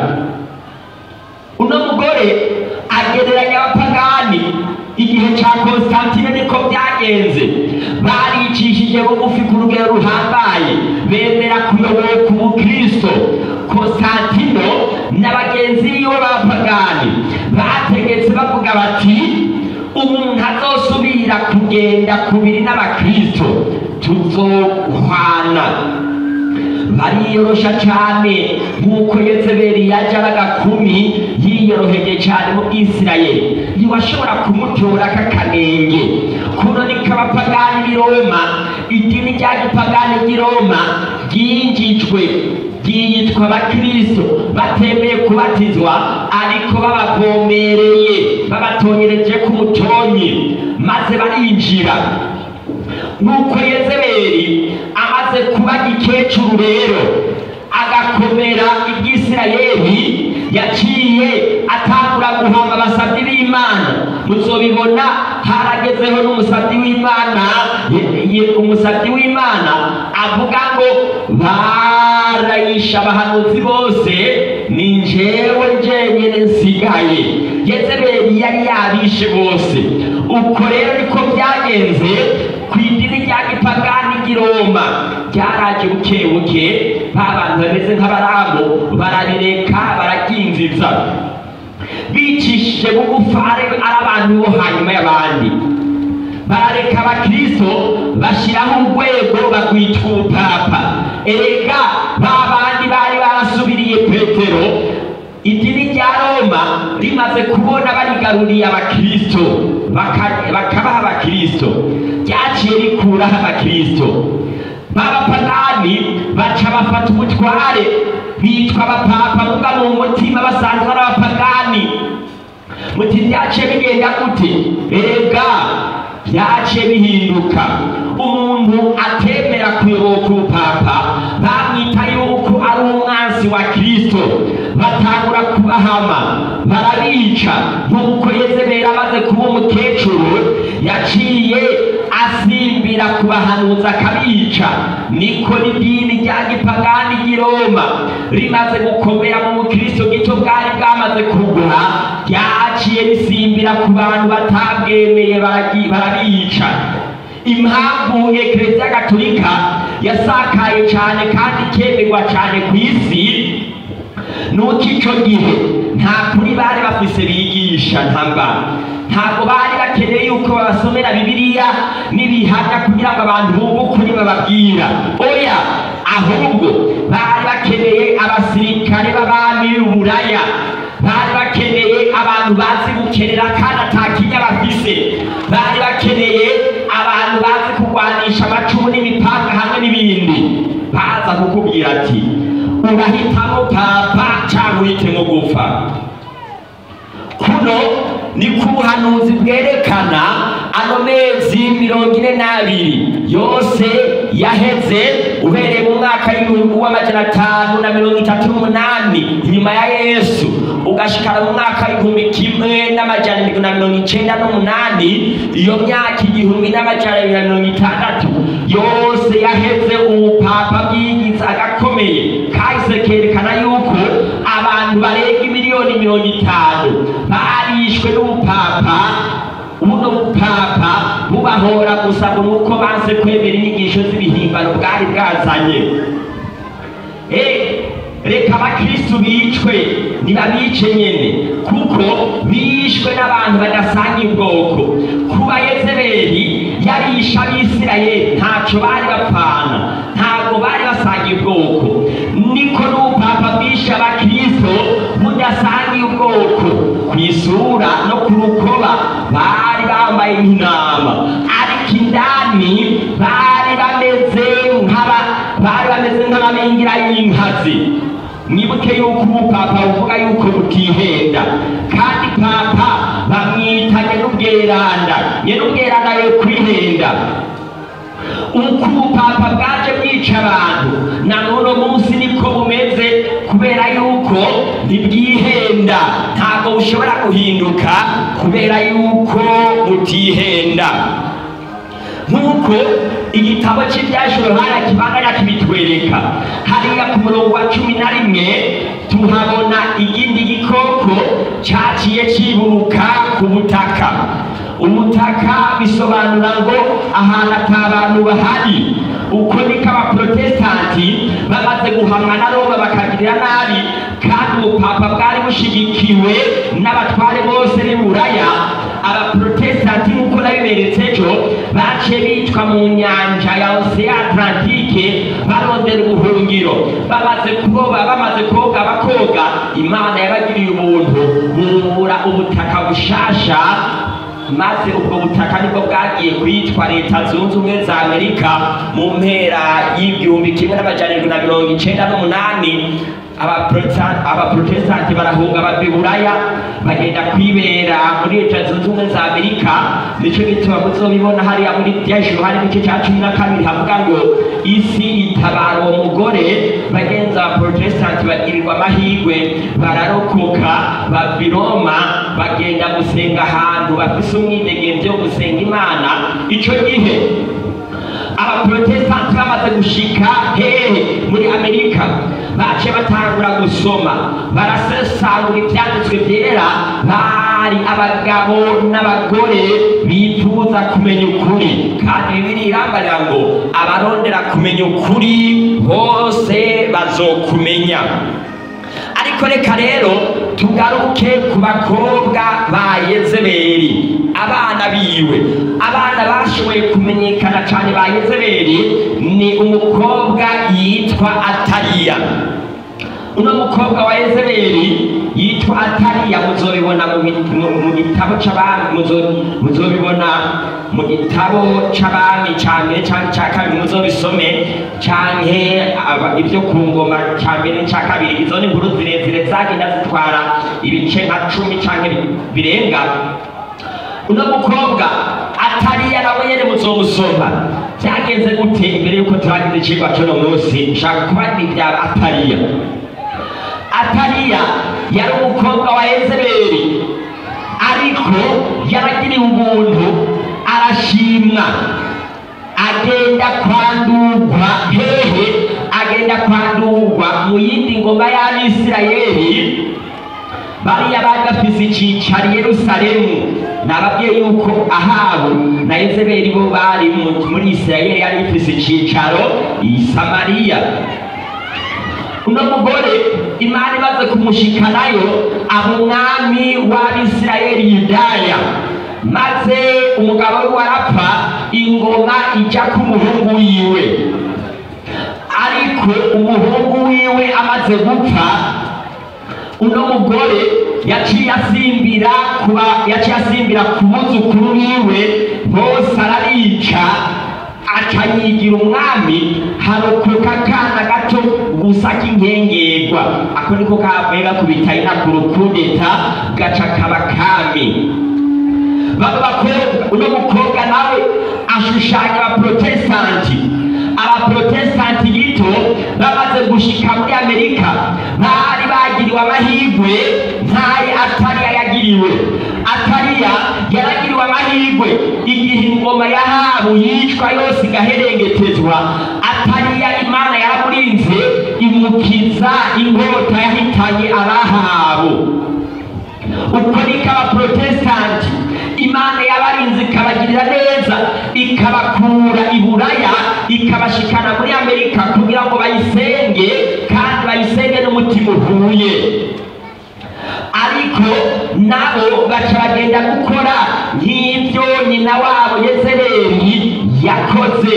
Uno mugore agereranya abapagani igihe ca Konstantine niko byagenze. Baricishije bugufi ku rugero ruhambaye, bemera kuyoboka ubukristo. Konstantino n'abagenzi biwe b'abapagani bategetse bavuga bati umuntu azosubira kugenda kubiri n'abakristo tuzohwana. Bariyorosha cyane nk'uko Yezebeli yajaga agakumi yiyoroheje cyane mu Isirayeli, ntiwashobora kumutora k'akanenge. Kuno ni k'abapagani b'i Roma, idini rya gipagani ry'i Roma ryinjijwe ryitwa abakristo, batemeye kubatizwa ariko babavomereye babatonyereje ku mutonyi maze barinjira. Nuko Yezebeli amaze kuba gikecuru rero agakomera iby'Isirayeli, yaciye atangura guhamba abasabyi b'Imana. Muzobibona haragezeho n'umusabyi w'Imana, umusabyi w'Imana avuga ngo barayisha abahanuzi bose, ni njyewe njyenyine nsigaye. Yezebeli yari yabishe bose. Uko rero niko byagenze ku idini rya gipagani ry'i Roma. Ryaraje buke buke, babantu bameze nk'Abaramu bararireka bararyinziza, bicishije bugufi ari abantu bo hanyuma y'abandi. Barareka abakristo bashiraho urwego bagwitwa ubupapa. Erega babandi bari barasubiriye Petero, idini rya Roma rimaze kubona barigaruriye abakristo bakabaha abakristo ryaciye rikuraho abakristo b'abapagani baca bafata umutware bitwa abapapa muga mu mutima basanzwe ari abapagani. Muti byaciye bigenda gute? Ega byaciye bihinduka. Umuntu atemera kuyoboka ubupapa bamwita yuko ari umwansi wa Kristo, batangura kubahama barabica. Nk'uko Yezebeli amaze kuba umukecuru yaciye asimbira kubahanuza akabica, niko n'idini rya gipagani ry'i Roma rimaze gukomera mu mukristo gito bwari bwamaze kugwa, ryaciye risimbira ku bantu batabwemeye barabica. Impamvu Eklezia Gatolika yasakaye cyane kandi ikemerwa cyane ku isi nuko icyo gihe nta kuri bari bafise bigisha ntamba, ntabwo bari bakeneye yuko babasomera Bibiliya n'ibihamya kugira ngo abantu bumve ukuri bababwira. Oya, ahubwo bari bakeneye abasirikare b'abami b'Uburaya, bari bakeneye abantu bazi gukenera kandi atakinya bafise, bari bakeneye abantu bazi kurwanisha amacumu n'imipanga hamwe n'ibindi. Baza kukubwira ati urahitamo papa cyangwa uhitemo gupfa. Kuno ni kubuhanuzi bwerekana ano mezi mirongo ine n'abiri yose yaheze uhereye mu mwaka w'ibihumbi w'amajana atanu na mirongo itatu n'umunani nyuma ya Yesu ugashikara mu mwaka w'igihumbi kimwe n'amajana indwi na mirongo icenda n'umunani. Iyo myaka igihumbi n'amajana abiri na mirongo itandatu yose yaheze ubupapa bwigiza agakomeye kahise kerekana yuko abantu barenga miliyoni mirongo itanu barishwe n'ubupapa. Ubuno bupapa bubahora gusa nuko banse kwemera inyigisho z'ibihimbano bwari bwazanye. Eh, reka abakristu bicwe ntibabice nyene, kuko bishwe n'abantu badasangiye ubwoko. Kuba Yezebeli yarisha Abisirayeli ntaco bari bapfana, ntabwo bari basangiye ubwoko. Niko n'ubupapa bwishe abakristo budasangiye ubwoko. Kw'isura no ku rukoba bari bambaye nk'intama, ariko indani bari bameze nk'aba bari bameze nk'amabingira y'inkazi. Mwibuke yuko ubupapa buvuga yuko butihenda, kandi papa bamwita Nyenubweranda. Nyenubweranda yo kwihenda. Uko ubupapa bwaje bwica abantu na n'uno munsi niko bumeze, kubera yuko ntibwihenda. Ntabwo bushobora guhinduka kubera yuko butihenda. Nk'uko igitabo cy'ibyahishwe Yohana kibandanya kibitwereka, hariya ku murongo wa cumi na rimwe tuhabona igindi gikoko cyaciye kiburuka ku butaka. Ubutaka bisobanura ngo ahantu atabantu bahari. Uko niko abaprotestanti bamaze guhamwa na Roma bakagirira nabi, kandi ubupapa bwari bushigikiwe n'abatware bose b'Iburaya. Abaprotestanti nk'uko nabiberetse ejo baciye bicwa mu nyanja ya Ocean Atlantique barondera ubuhungiro. Bamaze kuroba bamaze koga bakoga, Imana yabagiriye ubuntu bumura ubutaka bushasha, maze ubwo butaka nibwo bwagiye kwitwa Leta Zunze Ubumwe za Amerika mu mpera y'igihumbi kimwe n'amajana indwi na mirongo icenda n'umunani. Abaprotestanti barahunga bava Iburaya bagenda kwibera muri Leta Zunze Ubumwe za Amerika. Nico gituma muzobibona hariya muri byahishwe hari igice cya cumi na kabiri havuga ngo isi itabara uwo mugore. Bagenza abaprotestanti bagirirwa amahirwe bararokoka bava i Roma bagenda gusenga ahantu bafise umwidegemvyo wo gusenga Imana. Ico gihe abaprotestanti bamaze gushika hehe muri Amerika, bace batangura gusoma barasesangura ivyanditswe vyera. Bari abagabo n'abagore bifuza kumenya ukuri, kandi Bibiliya irambarira ngo abarondera kumenya ukuri bose bazokumenya. Ariko reka rero tugaruke ku bakobwa ba Yezebeli, abana biwe. Abana bashoboye kumenyekana cyane ba Yezebeli ni umukobwa yitwa Ataliya. uno mukobwa wa Yezebeli yitwa Ataliya, muzobibona mu gitabo c'abami, muzobibona mu gitabo c'abami ca mbere canke ca kabiri, muzobisome canke ibyo ku ngoma ca mbere ca kabiri. Izo ni inkuru zirezire zagenda zitwara ibice nka cumi canke birenga. Uno mukobwa Ataliya nawe nyene muzomusoma. Byagenze gute? Imbere yuko turangiza icigwa c'uno munsi, nshaka kubandi ibya Ataliya. Ataliya yari umukobwa wa Yezebeli, ariko yaragiriwe ubuntu, arashimwa, agenda kwandurwa. Hehe? Agenda kwandurwa mu yindi ngoma y'Abisirayeli. Bariya bari bafise icicaro i Yerusalemu. Nababwiye yuko Ahabu na Yezebeli bo bari muri Isirayeli, yari ifise icicaro i Samariya. Uno mugore Imana imaze kumushikanayo aba umwami w'Abisirayeli Yudaya, maze umugabo we warapfa, ingoma ija ku muhungu wiwe. Ariko umuhungu wiwe amaze gupfa, uno mugore yaciye asimbira kuba yaciye asimbira ku muzukuru wiwe, bose arabica, akanyigira umwami. Harokoka kana gato gusa k'inkengerwa, ako niko kabega kubita inakuru kudeta gaca kaba kami. Baba bakobwa, uno mukobwa nawe ashushanya abaprotestanti. Abaprotestanti gito bamaze gushika muri Amerika, bari bagiriwe amahirwe ntaye Ataliya yagiriwe. Ataliya yaragiriwe amahirwe igihe ingoma ya Ahabu yicwa yose igaherengetezwa. Ataliya Imana yaramurinze, imukiza inkota yahitanye Abahabu. Uko niko abaprotestanti Imana yabarinze ikabagirira neza, ikabakura i Buraya ikabashikana muri Amerika kugira ngo bayisenge, kandi bayisenge n'umutima uhuye. Ariko nabo baca bagenda gukora nk'ibyo nyina wabo Yezebeli yakoze.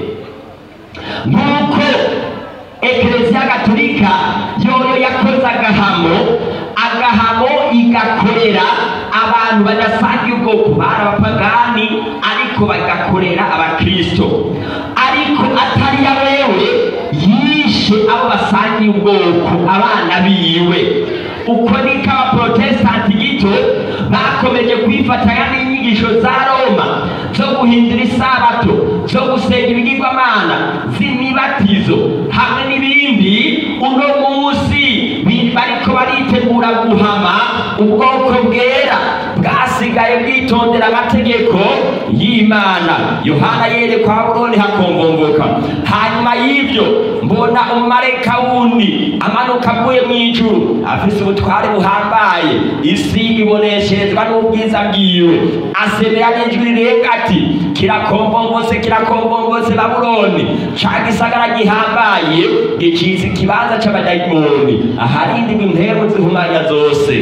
Nk'uko Ekereziya Gatolika yoyo yakoze agahamo, agahamo igakorera abantu badasangiye ubwoko, bari abapagani ariko bagakorera abakristo. Ariko Ataliya wewe yishe abo basangiye ubwoko, abana biwe. Uko niko abaprotestanti gito bakomeje kwifatanya n'inyigisho za Roma zo guhindura isabato, zo gusenga ibigirwamana, z'imibatizo hamwe n'ibindi. Uno munsi bariko baritegura guhama ubwoko bwera bwasigaye bwitondera amategeko y'Imana. Yohana yerekwa Babuloni hakomvomvoka. Hanyuma y'ibyo mbona umumarayika wundi amanuka avuye mu ijuru, afise ubutware buhambaye. Isi ibonesherezwa n'ubwiza bwiwe, asemera n'ijwi rirenga ati, kirakomvomvose, kirakomvomvose Babuloni, ca gisagara gihambaye, gicize ikibanza c'abadayimoni, aharindimwe impemu zihumanya zose.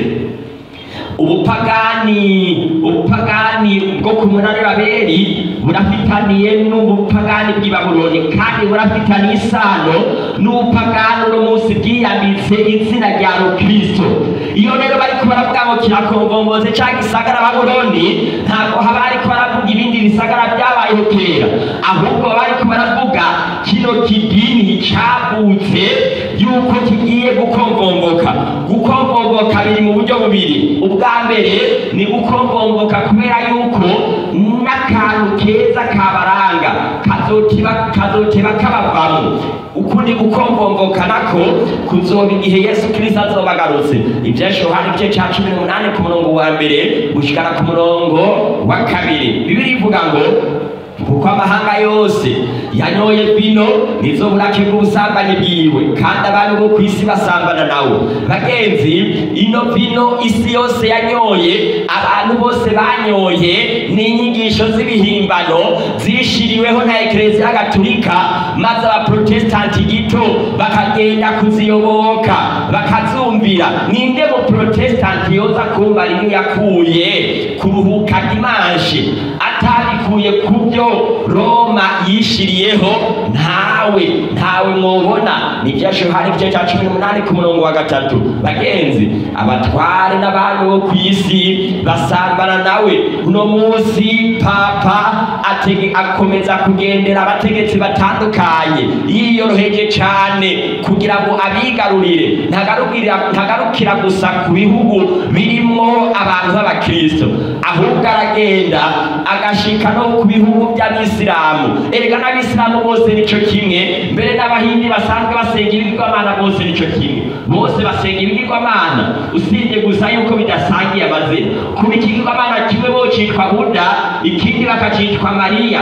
Ubupagani ubupagani bwo ku munara Babeli burafitaniye n'ubupagani bw'i Babuloni, kandi burafitaniye isano n'ubupagani uno munsi bwiyambitse izina rya Kristo. Iyo rero bariko baravuga ngo kirakomvomvoze ca gisagara Babuloni, ntabwo haba bariko baravuga ibindi bisagara byabayeho kera, ahubwo bariko baravuga kino kidini cabutse yuko kigiye gukomvomvoka. Gukomvomvoka biri mu buryo bubiri. Ubwa mbere ni gukomvomvoka kubera yuko n'akantu keza kabaranga kazoteba kazoteba kabavamo. Ukundi gukomvomvoka nako kuzoba igihe Yesu Kristo azobagarutse. Ivyesho hari igice ca cumi n'umunani ku murongo wa mbere gushikana ku murongo wa kabiri. Bibiri ivuga ngo kuko amahanga yose yanyoye vino nizo burake bw'ubusambanyi bwiwe, kandi abantu bo kwisi basambana nawo. Bagenzi, ino vino isi yose yanyoye, abantu bose banyoye, n'inyigisho z'ibihimbano zishiriweho na Ekereziya Gatolika, maze abaprotestanti gito bakagenda kuziyoboka bakazumvira. Ninde mu protestanti yoza kumva rimwe yakuye kuruhuka dimanche atabikuye ku byo Roma yishiriyeho ntawe ntawe mwobona. Nibyo Yohana igice cya cumi n'umunani ku murongo wa gatatu. Bagenzi, abatware n'abantu bo ku isi basambana nawe. Uno munsi papa atege akomeza kugendera abategetsi batandukanye yiyoroheje cyane kugira ngo abigarurire. Ntagarukira ntagarukira gusa ku bihugu birimo abantu b'abakristo, ahubwo aragenda agashika no ku bihugu by'abisilamu. Erega n'abisilamu bose nico kimwe, mbere n'abahindi basanzwe basenga ibigirwamana bose nico kimwe, bose basenga ibigirwamana usibye gusa yuko bidasangiye amazina. Kuba ikigirwamana kimwe bo citwa Buda, ikindi bakacitwa Mariya,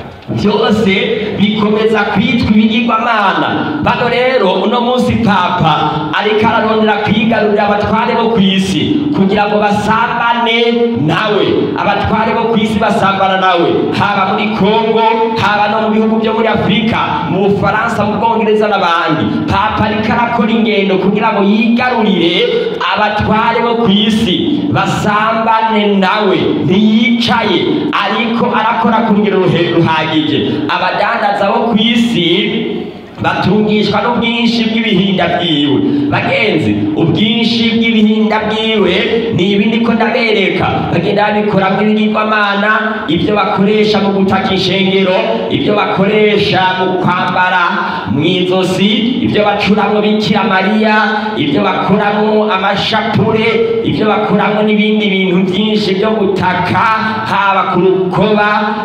byose bikomeza kwitwa ibigirwamana. Bano rero uno munsi papa ariko ararondera kwigarurira abatware bo ku isi kugira ngo basambane nawe. Abatware bo ku isi basambana nawe, haba muri Kongo, haba no mu bihugu byo muri Afurika, mu Bufaransa, mu Bwongereza n'abandi. Papa ariko arakora ingendo kugira ngo yigarurire abatware bo ku isi basambane nawe. Ntiyicaye, ariko arakora ku rugero ruhagije. Abadandaza bo ku isi batungishwa n'ubwinshi bw'ibihinda byiwe. Bagenzi, ubwinshi bw'ibihinda byiwe ni ibindi ko ndabereka. Bagenda babikora mu bigirwamana, ibyo bakoresha mu gutaka ishengero, ibyo bakoresha mu kwambara mu izosi, ibyo bacuramwo Bikira Mariya, ibyo bakoramo amashapure, ibyo bakoramo n'ibindi bintu byinshi byo gutaka, haba ku rukoba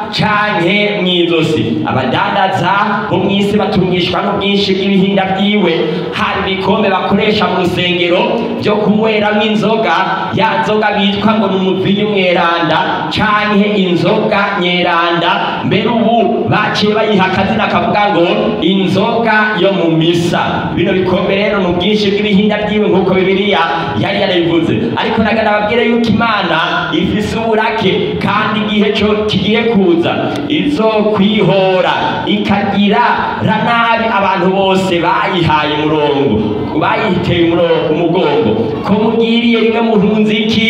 canke mu izosi. Abadandaza bo mu isi batungishwa n'ubwinshi bw'ibihinda byiwe. Hari ibikombe bakoresha mu rusengero byo kunyweramo inzoga, ya nzoga bitwa ngo ni umuvinyu mweranda canke inzoga nyeranda. Mbere ubu baciye bayiha akazina kavuga ngo inzoga yo mu misa. Bino bikombe rero ni ubwinshi bw'ibihinda byiwe nk'uko Bibiliya yari yarabivuze. Ariko nagana babwire yuko Imana ifise uburake, kandi igihe cyo kigiye kuza izo kwihora ikagira ranabi abantu bose bayihaye umurongo, bayiteye umugongo. Ko mugiriye rimwe muhunzi iki?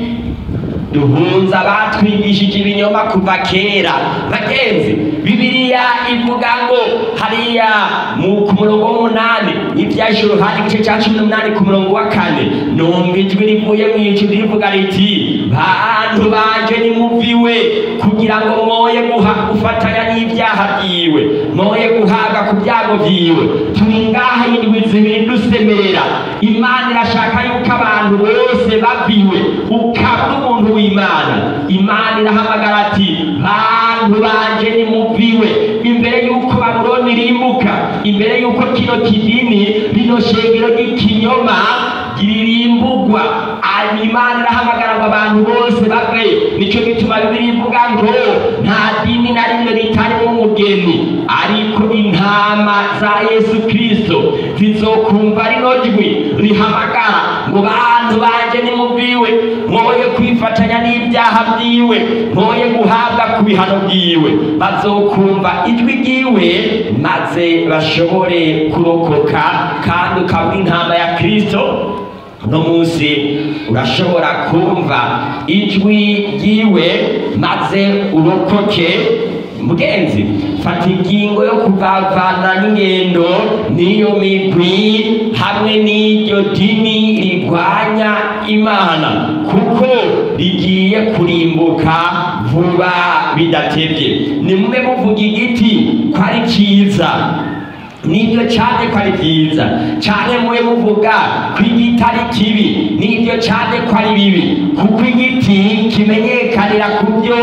Duhunza batwigishije ibinyoma kuva kera. Bagenzi, Bibiliya ivuga ngo hariya mu ku murongo w'umunani ibya Yohana igice cya cumi n'umunani ku murongo wa kane, numva ijwi rivuye mu ijuru rivuga riti, bantu banje nimuviwe kugira ngo mwoye gufatanya n'ibyaha byiwe, mwoye guhabwa ku byago byiwe. Turi ngaha indwi zibiri dusemerera. Imana irashaka yuko abantu bose baviwe ukaba umuntu w'Imana. Imana irahamagara ati, bantu banje nimuviwe. Imbere yuko Babuloni irimbuka, imbere yuko kino kidini, rino shengero ry'ikinyoma ririmbugwa, Imana irahamagara ngo abantu bose bave. Nico gituma Bibiliya ivuga ngo nta dini na rimwe ritarimo umugeni, ariko intama za Yesu Kristo zizokumva rino jwi rihamagara ngo bantu banje nimuviwe, mwoye kwifatanya n'ibyaha byiwe, mwoye guhabwa ku bihano byiwe. Bazokumva ijwi ryiwe maze bashobore kurokoka, kandi ukaba intama ya Kristo. No munsi urashobora kumva ijwi ryiwe maze urokoke. Mugenzi, fata ingingo yo kuvavana n'ingendo n'iyo migwi hamwe n'iryo dini rigwanya Imana, kuko rigiye kurimbuka vuba bidatevye. Nimwe muvuga igiti ko ari cyiza, nibyo cyane ko ari byiza, cyane muwe muvuga ko igiti ari kibi, nibyo cyane ko ari bibi, kuko igiti kimenyekanira ku byo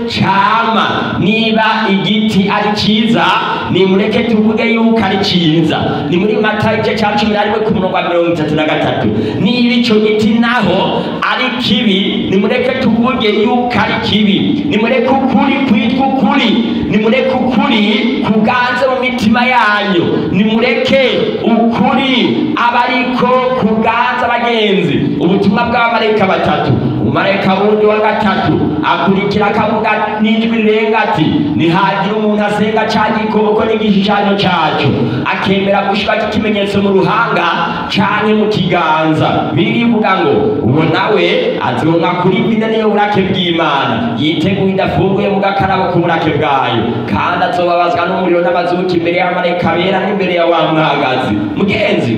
cyama. Niba igiti ari cyiza, nimureke tuvuge yuko ari cyiza. Ni muri Matayo igice cya cumi na rimwe ku murongo wa mirongo itatu na gatatu. Niba icyo giti naho ari kibi, nimureke tuvuge yuko ari kibi. Nimureke ukuri kwitwa ukuri, nimureke ukuri kuganze mu mitima yanyu, nimureke ukuri abariko kuganza. Bagenzi, ubutumwa bw'abamarayika batatu, umumarayika wundi wa gatatu akurikira akavuga n'ijwi rirenga ati nihagira umuntu asenga ca gikoko n'igishushanyo caco akemera gushira ikimenyetso mu ruhanga canke mu kiganza, birivuga ngo uwo nawe azonka kuri bine niyo burake bw'Imana yiteguye idafunguye mu gakarabo k'uburake bwayo, kandi azobabazwa n'umuriro n'amazuki imbere y'abamarayika bera n'imbere ya wa mwagazi. Mugenzi,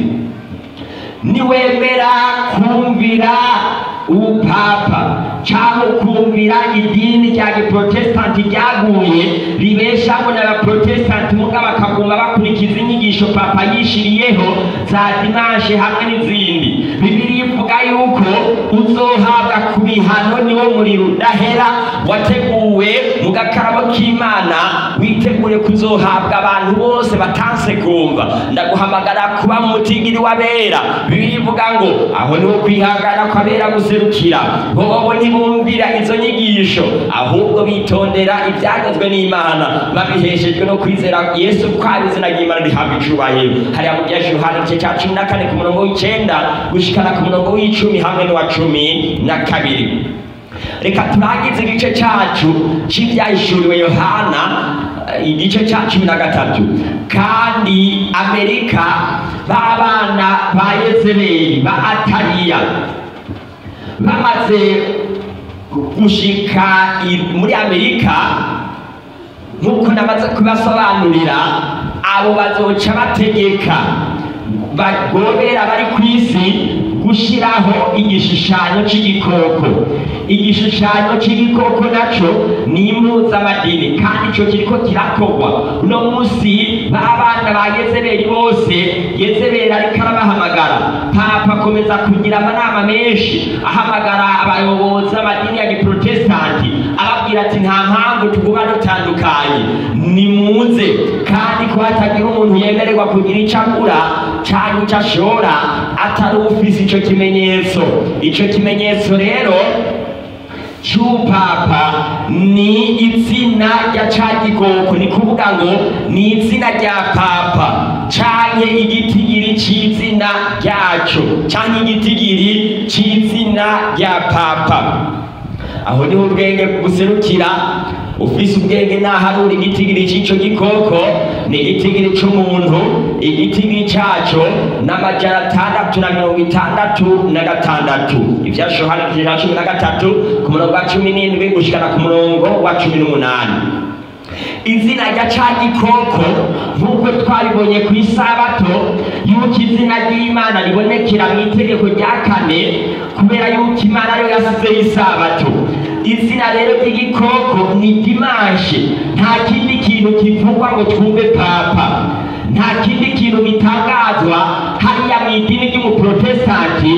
niwemera kumvira ubupapa cyangwa kumvira idini rya giprotestanti ryaguye ribeshaho n'abaprotestanti muga bakaguma bakurikiza inyigisho papa yishiriyeho za dimanche hamwe n'izindi, Bibiliya ivuga yuko uzohabwa ku bihano niwo muriro udahera wateguwe mu gakarabo k'Imana, witegure kuzohabwa abantu bose batanse kumva. Ndaguhamagara kuba mu mutigiri w'abera. Bibiliya ivuga ngo aho niho kwihangana kw'abera guserukira, bobo ntibumvira izo nyigisho ahubwo bitondera ibyagezwe n'Imana babiheshejwe no kwizera Yesu ko ari izina ry'Imana rihabwa icubahiro. Hariya mu bya Yohana igice cya cumi na kane ku murongo w'icenda gushikana ku murongo w'icumi hamwe n'uwa cumi na kabiri. Reka turangize igice cyacu cy'ibyahishuriwe Yohana igice cya cumi na gatatu. Kandi Amerika b'abana ba Yezebeli ba Ataliya bamaze gushika muri Amerika, nk'uko namaze kubasobanurira, abo bazoca bategeka bagobera bari ku isi gushiraho igishushanyo c'igikoko. Igishushanyo c'igikoko naco ni impuzamadini, kandi ico kiriko kirakogwa uno musi. Babana ba Yezebeli bose, Yezebeli ariko arabahamagara, papa akomeza kugira amanama menshi ahamagara abayobozi b'amadini ya giprotestanti ababwira ati nta mpamvu tuguma dutandukanye, nimuze kandi ko hatagira umuntu yemererwa kugira ico agura canke ico ashora atari ufise ico kimenyetso. Ico kimenyetso rero c'upapa ni izina rya ca gikoko, ni kuvuga ngo ni izina rya papa canke igitigiri c'izina ryaco canke igitigiri c'izina rya papa. Aho niho ubwenge buserukira. Ufise ubwenge naharura igitigiri c'ico gikoko ni igitigiri c'umuntu, igitigiri caco n'amajana atandatu na mirongo itandatu na gatandatu. Ivya Yohana igice ca cumi na gatatu ku murongo wa cumi n'indwi gushikana ku murongo wa cumi n'umunani. Izina rya ca gikoko nk'uko twabibonye ku isabato yuko izina ry'Imana ribonekera mu itegeko rya kane, kubera yuko Imana ariyo yasizeho isabato. Izina rero ry'igikoko ni dimanche, nta kindi kintu kivugwa ngo twumve papa, nta kindi kintu bitangazwa hariya mu idini ry'umuprotestanti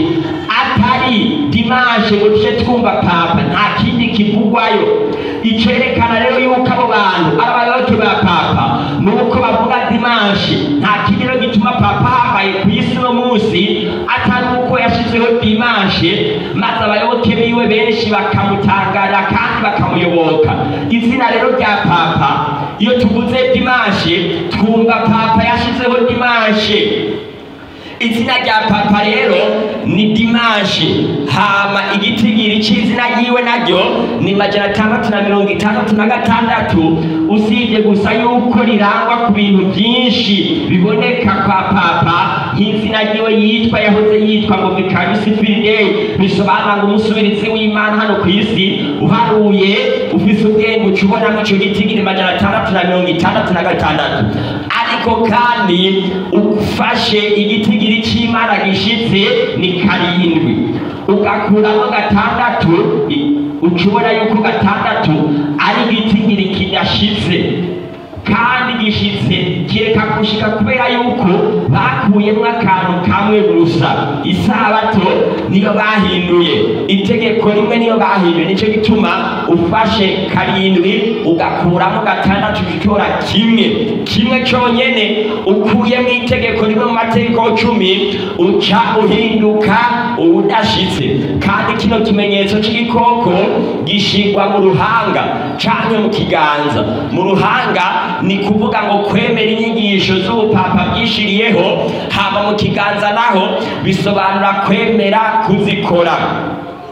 atari dimanche ngo tuje twumva papa, nta kindi kivugwayo. Icerekana rero yuko abo bantu ari abayoboke ba papa nuko bavuga dimanche, nta kindi rero gituma papa habaye ku isi no musi atari uko yashizeho dimanche, maze abayoboke biwe benshi bakamutangara kandi bakamuyoboka. Izina rero rya papa, iyo tuvuze dimanche twumva papa yashizeho dimanche. Izina rya papa rero ni dimanche, hama igitigiri c'izina ryiwe naryo ni majana atandatu na mirongo itandatu na gatandatu, usibye gusa yuko rirangwa ku bintu byinshi biboneka kwa papa. Nk'izina ryiwe yitwa yahoze yitwa ngo Vicarus Fidei, bisobanura ngo umusubirizi w'Imana hano ku isi. Uharuye ufise ubwenge ucubonamo ico gitigiri majana atandatu na mirongo itandatu na gatandatu. Ariko kandi ufashe igitigiri c'Imana gishitse ni karindwi, ugakuramo gatandatu, ucubona yuko gatandatu ari igitigiri kidashitse, kandi gishitse kireka gushika kubera yuko bakuyemwo akantu kamwe gusa. Isabato niyo bahinduye, itegeko rimwe niyo bahinduye. Nico gituma ufashe karindwi ugakuramo gatandatu utora kimwe kimwe conyene, ukuyemwo itegeko rimwe mu mategeko cumi uca uhinduka udashitse. Kandi kino kimenyetso c'igikoko gishigwa mu ruhanga canke mu kiganza. Mu ruhanga ni kuvuga ngo kwemera inyigisho z'ubupapa bwishiriyeho, hama mu kiganza naho bisobanura kwemera kuzikora.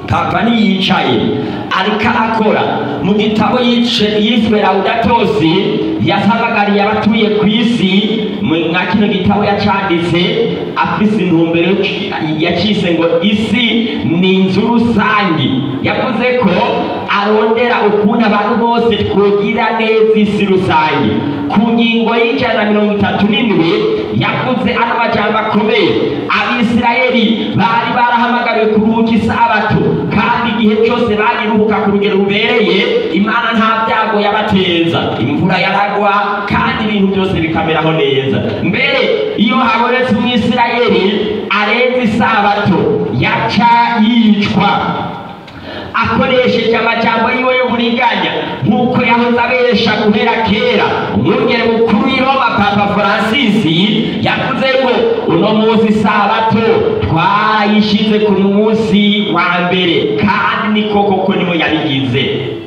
papa ntiyicaye ariko arakora. Mu gitabo yiswe Laudato Si yahamagariye abatuye ku isi, mwa kino gitabo yacanditse afise intumbero yacise ngo isi ni inzu rusangi. Yavuze ko arondera ukuntu abantu bose twogira neza isi rusangi. Ku ngingo y'ijana na mirongo itatu n'indwi yavuze ano majambo akomeye: Abisirayeli bari barahamagariwe kuruhuka isabato, kandi igihe cyose bagiruhuka ku rugero rubereye, Imana nta byago yabateza, imvura yaragwa kandi ibintu byose bikameraho neza. Mbere iyo habonetse umwisirayeli arenze isabato yaca yicwa akoresheje amajambo yiwe y'uburiganya, nk'uko yahoze abesha guhera kera. Umwungere mukuru w'i Roma Papa Fransisi yavuze ngo uno munsi isabato twayishize ku munsi wa mbere, kandi ni koko ko niho yabigize.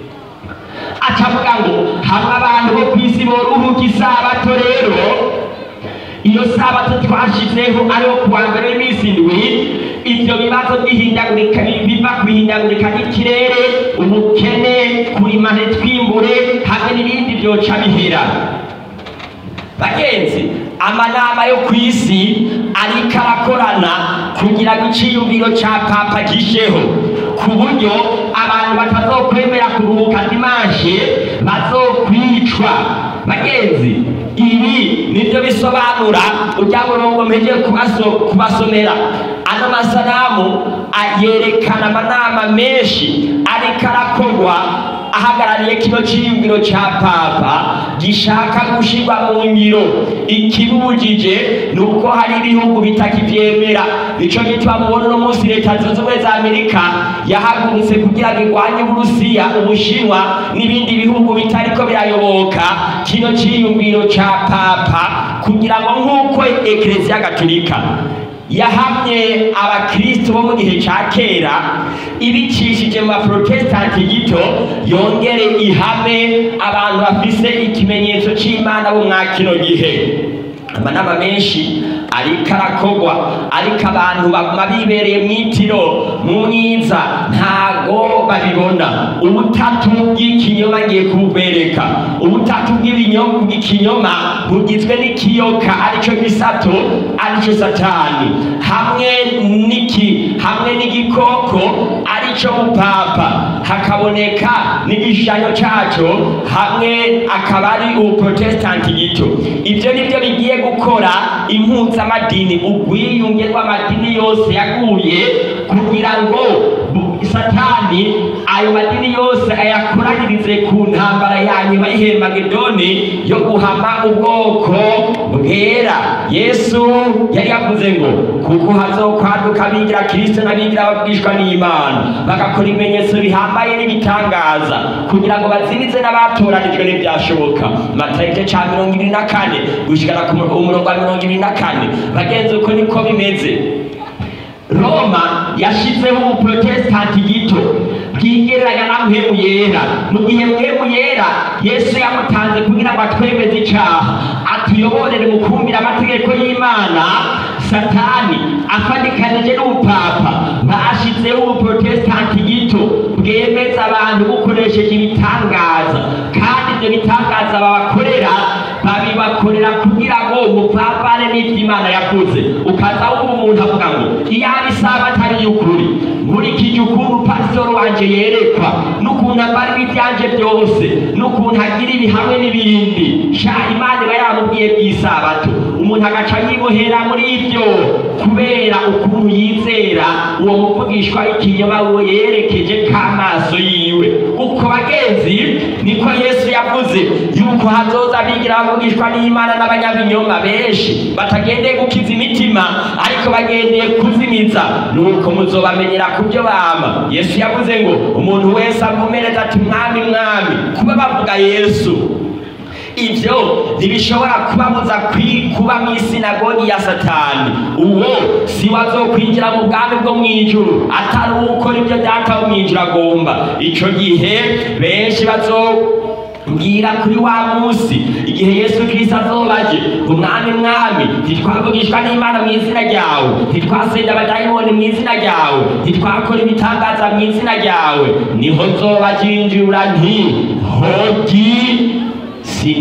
Acavuga ngo hamwe abantu bo ku isi boruhuka isabato, rero iyo sabato twashizeho ariho kuwa mbere w'iminsi indwi, ivyo bibazo by'ihindagurika biva kwihindagurika ry'ikirere, ubukene, kurima ntitwimbure hamwe n'ibindi vyoca bihera. Bagenzi, amanama yo ku isi ariko arakorana kugira ngo iciyumviro ca papa gisheho, ku buryo abantu batazokwemera kuruhuka dimanshe bazokwicwa. Bagenzi, ibi nivyo bisobanura urya murongo mpeje kubasomera. Ano masanamu ayerekana amanama menshi ariko arakorwa ahagarariye kino ciyumviro ca papa gishaka gushirwa mu ngiro. Ikibujije nuko hari ibihugu bitakivyemera. Nico gituma mubona uno munsi leta zunze ubumwe za Amerika yahagurutse kugira ngo irwanye Uburusiya, Ubushinwa n'ibindi bihugu bitariko birayoboka kino ciyumviro ca papa, kugira ngo nk'uko Eklezia Gatolika yahamye abakristo bo mu gihe ca kera ibicishije mu baprotestanti gito, yongere ihame abantu bafise ikimenyetso c'Imana bo mwa kino gihe. Amanama menshi ariko arakorwa, ariko abantu baguma bibereye mw'itiro mu mwiza, ntago babibona. Ubutatu bw'ikinyoma ngiye kubereka. Ubutatu bw'ikinyoma bugizwe n'ikiyoka arico gisato, arico Satani, hamwe n'iki hamwe n'igikoko arico upapa, hakaboneka n'igishushanyo caco, hamwe akaba ari ubuprotestanti gito. Ivyo nivyo bigiye gukora impuzamadini, ubwiyunge rw'amadini yose yaguye, kugira ngo Satani ayo madini yose ayakoranyirize ku ntambara ya nyuma y'Ihemagedoni yo guhama ubwoko bwera. Yesu yari yavuze ngo kuko hazokwaduka abigira Kristo n'abigira ababwishwa n'Imana, bagakora ibimenyetso bihambaye n'ibitangaza kugira ngo bazimize n'abatoranijwe n'ivyashoboka. Matayo igice ca mirongo ibiri na kane gushikana ku umurongo wa mirongo ibiri na kane. Bagenzi, uko niko bimeze. Roma yashizeho ubuprotestanti gito bwigereranya na mpemu yera. Mu gihe mpemu yera Yesu yamutanze kugira ngo atwemeze icaha, atuyoborere mu kumvira amategeko y'Imana, Satani afadikanije n'ubupapa bashizeho ubuprotestanti gito bwemeza abantu bukoresheje ibitangaza, kandi ivyo bitangaza babakorera babibakorera kugira ngo mupfapfane n'ivy'Imana yavuze. Ukaza wumva umuntu avuga ngo iyaba isabato ari y'ukuri, nkurikije ukuntu pasitoro wanje yerekwa, n'ukuntu ambara ivyanje byose, n'ukuntu agira ibi hamwe n'ibindi, sha Imana iba yaramubwiye bw'isabato. Umuntu agaca yibohera muri ivyo kubera ukuntu yizera uwo muvugishwa ikinyoma uwo yerekeje k'amaso yiwe. Uko bagenzi, niko Yesu yavuze yuko hazoza abigira abavugishwa n'Imana n'abanyabinyoma benshi batagendeye gukiza imitima, ariko bagendeye kuzimiza. Nuko muzobamenyera kubyo bama. Yesu yavuze ngo umuntu wese avumereza ati mwami mwami, kuba bavuga Yesu ivyo ntibishobora kubabuza kuba mw'isinagogi ya Satani. Uwo si wazokwinjira mu bwami bwo mw'ijuru atari ukora ivyo Data wo mw'ijuru agomba. Ico gihe benshi bazo mbwira kuri wa munsi igihe Yesu Kristo azobaje umwami mwami ntitwavugishwa n'Imana mu izina ryawe, ntitwasenda abadayimoni mu izina ryawe, ntitwakora ibitangaza mu izina ryawe, niho nzobajinjura nti hogi si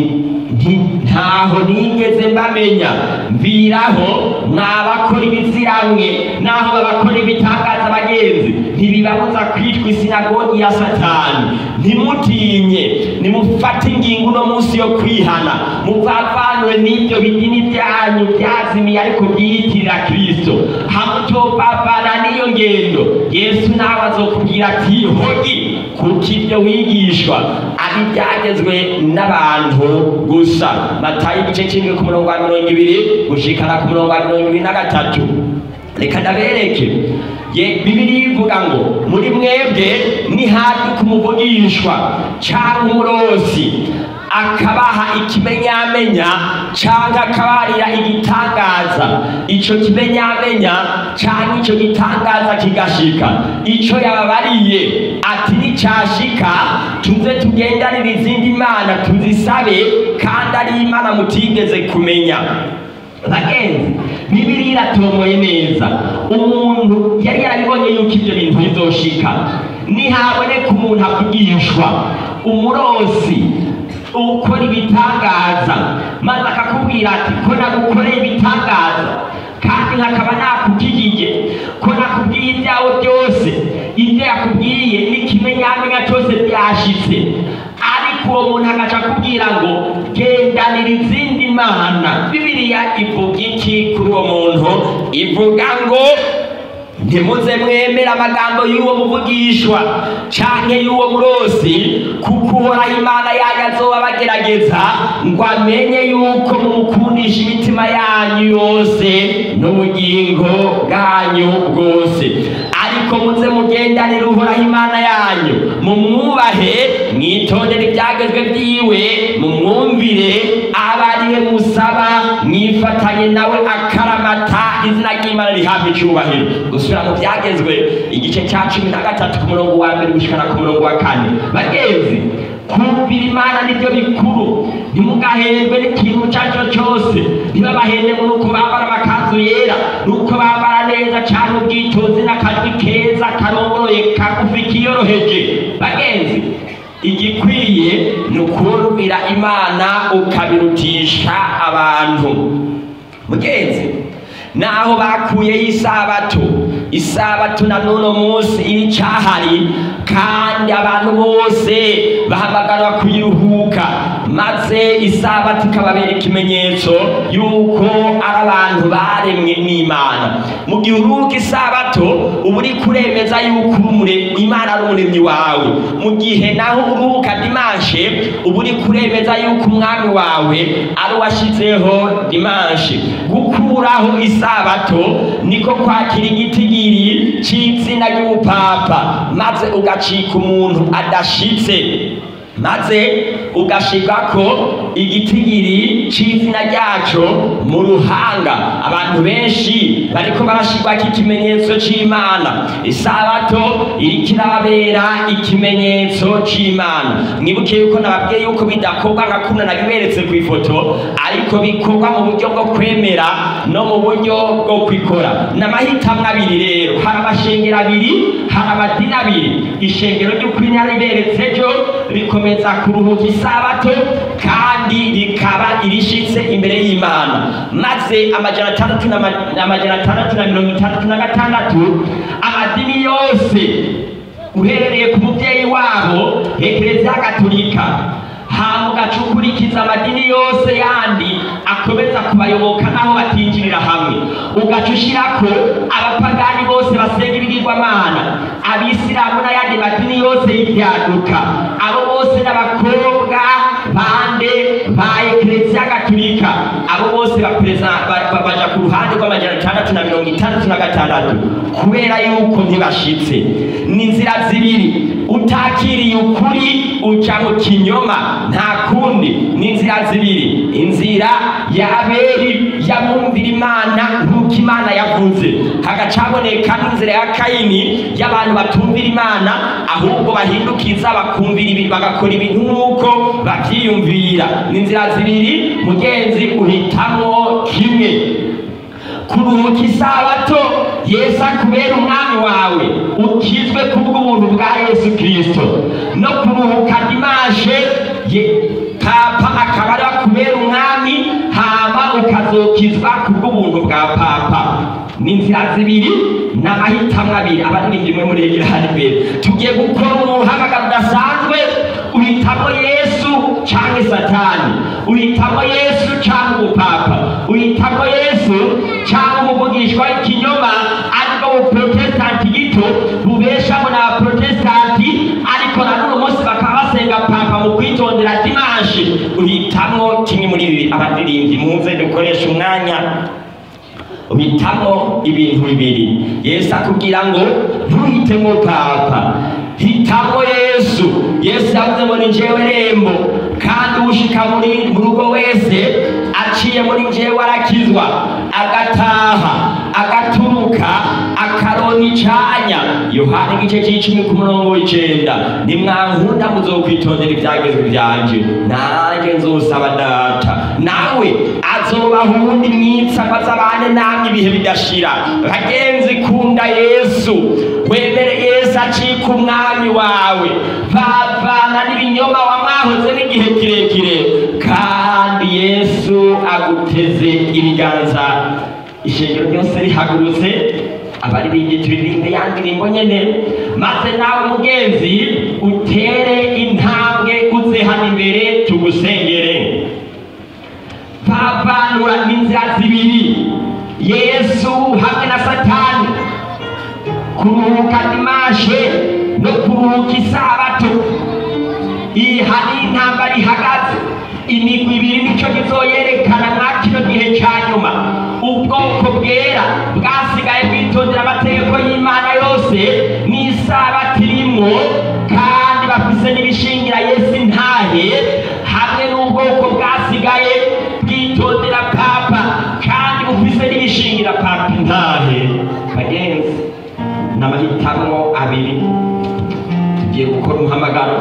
ntaho nigeze mbamenya, mviraho mwabakora ibiziramwe naho babakora ibitangaza abagenzi ntibibabuza kwitwa isinagogi ya Satani. Ntimutinye, nimufate ingingo uno munsi yo kwihana, muvavanwe n'ibyo bidini byanyu byazimiye ariko byiyitirira Kristo. Hamutopapana n'iyo ngendo, Yesu nawe azokubwira ati hogi kuko ibyo wigishwa ari byagezwe n'abantu gusa. Matayo igice kimwe ku murongo wa mirongo ibiri gushikana ku murongo wa mirongo ibiri na gatatu. Reka ndabereke Bibiliya ivuga ngo muri mwebwe nihaduka umuvugishwa cyangwa umurozi akabaha ikimenyamenya cyangwa akabarira igitangaza, icyo kimenyamenya cyangwa icyo gitangaza kigashika, icyo yababariye ati nicyashika tuze tugendanire izindi mana tuzisabe kandi ari Imana mutigeze kumenya. Bagenzi, Bibiliya iratomoye neza, umuntu yari yarabibonye yuko ibyo bintu bizoshika. Nihaboneka umuntu avugishwa, umurozi ukora ibitangaza maze akakubwira ati ko nagukoreye ibitangaza kandi nkakaba nakukijije, ko nakubwiye ibyawe byose, ibyo yakubwiye n'ikimenyamenya cyose byashitse, ariko uwo muntu agaca akubwira ngo gendanira izindi mana. Bibiliya ivuga iki kuri uwo muntu? Ivuga ngo ntimuze mwemera amagambo y'uwo muvugishwa canke y'uwo murozi, kuko Uhoraho Imana yanyu azoba bagerageza ngo amenye yuko mumukundisha imitima yanyu yose n'ubugingo bwanyu bwose. Ariko muze mugendanire Uhoraho Imana yanyu, mumwubahe, mwitondere ibyagezwe byiwe, mumwumvire, abe ariwe musaba, mwifatanye nawe akaramata, izina ry'Imana rihabwe icyubahiro. Gusubira mu byagezwe igice cya cumi na gatatu ku murongo wa mbere gushikana ku murongo wa kane. Bagenzi, kumvira Imana nibyo bikuru. Ntimugahendwe n'ikintu cyaco cyose, ntibabahende muri uko bambara amakanzu yera, nuko bambara neza cyane ubwitonzi n'akajwi keza karongoroye kagufi kiyoroheje. Bagenzi, igikwiye ni ukumvira Imana ukabirutisha abantu. Mugenzi, naho bakuye isabato, isabato na nuno munsi iri cyahari kandi abantu bose bahamagarwa kuyiruhuka, maze isabato ikababera ikimenyetso yuko ari abantu baremwe n'Imana. Mu gihe uruhuka isabato uba uri kuremeza yuko Imana ari umuremyi wawe. Mu gihe naho uruhuka dimanshe uba uri kuremeza yuko umwami wawe ari uwashyizeho dimanshe. Gukuraho isabato niko kwakira igitigiri cy'izina ry'ubupapa, maze ugacika umuntu adashitse, maze ugashika ko igitigiri cy'izina ryaco mu ruhanga. Abantu benshi bariko barashirwa ikimenyetso c'Imana. Isabato iriko irabera ikimenyetso c'Imana. Mwibuke yuko nababwiye yuko bidakorwa nka kuno nabiberetse ku ifoto, ariko bikorwa mu buryo bwo kwemera no mu buryo bwo kwikora. N'amahitamwe abiri rero, hari amashengero abiri, hari amadini abiri. Ishengero ry'ukuri nariberetse ryo rikomeza kuruhuka isabato kandi rikaba irishitse imbere y'Imana. Maze amajana atandatu na amajana atandatu na mirongo itandatu na gatandatu amadini yose uherereye ku mubyeyi wabo Eklezia Gatolika, hama ugacukurikiza amadini yose yandi akomeza kubayoboka naho batinjirira hamwe, ugacushirako abapagani bose basenga ibigirwamana, abisilamu n'ayandi madini yose y'ibyaduka, abo bose n'abakobwa bande ba Eklezia Gatolika, abo bose baja ku ruhande rw'amajana atandatu na mirongo itandatu na gatandatu, kubera yuko ntibashitse. Ni inzira zibiri, utakiriye ukuri uca mu kinyoma, nta kundi. Ni inzira zibiri, inzira ya Abeli yamwumvira Imana nk'uko Imana yavuze yavuze, hagacaboneka n'inzira ya Kayini y'abantu batumvira Imana ahubwo bahindukiza bakumvira ibi bagakora ibintu nk'uko bavyiyumvira. N'inzira zibiri mugenzi uhitamo kimwe. Kuruhuka isabato Yesu akubera umwami wawe ukizwe kubw'ubuntu bwa Yesu Kristo, no kuruhuka dimashe papa akaba ari akubera umwami hama ukazokizwa kubw'ubuntu bwa papa. N'inzira zibiri n'amahitamo abiri. Abaririmbyi mwe muregera hano imbere tugiye gukora umuhamagaro udasanzwe. Uhitamo Yesu canke Satani, uhitamo Yesu canke ubupapa, uhitamo Yesu canke umuvugishwa w'ikinyoma ariko ubuprotestanti gito bubeshamo na protestanti ariko na n'uno munsi bakaba basenga papa mu kwitondera dimanche. Uhitamo kimwe muri ibi. Abaririmbyi muze dukoresha umwanya. Uhitamo ibintu bibiri. Yesu akubwira ngo ntuhitemo papa, hitamo Yesu. Yesu yavuze ngo ni jewe rembo, kandi ushika muri rugo wese aciye muri jewe arakizwa, agataha agaturuka akaronka icanya. Yohana igice c'icumi ku murongo w'icenda. Nimwankunda muzokwitondera ivyagezwe vyanje, nanje nzosaba Data nawe azobaha uwundi mwitsa ngo azabane namwe ibihe bidashira. Bagenzi, kunda Yesu, wemere Yesu acika umwami wawe, bavana n'ibinyoma wamwahoze n'igihe kirekire, kandi Yesu aguteze ibiganza. Ishengero ryose rihagurutse, abaririmbyi turirimbe ya ndirimbo nyene, maze nawe mugenzi utere intambwe uze hano imbere tugusengere. Bavanura n'inzira zibiri, Yesu hamwe na Satani, kuruhuka dimashe no kuruhuka isabato. Iyi hari intambara ihagaze, imigwi ibiri nico kizoyerekana mwa kino gihe ca nyuma. Ubwoko bwera bwasigaye bwitondera amategeko y'Imana yose n'isabato irimwo, kandi bafise n'ibishingira Yesu intahe, hamwe n'ubwoko bwasigaye bwitondera papa kandi bufise n'ibishingira papa intahe. Bagenzi, n'amahitamo abiri. Tugiye gukora umuhamagaro.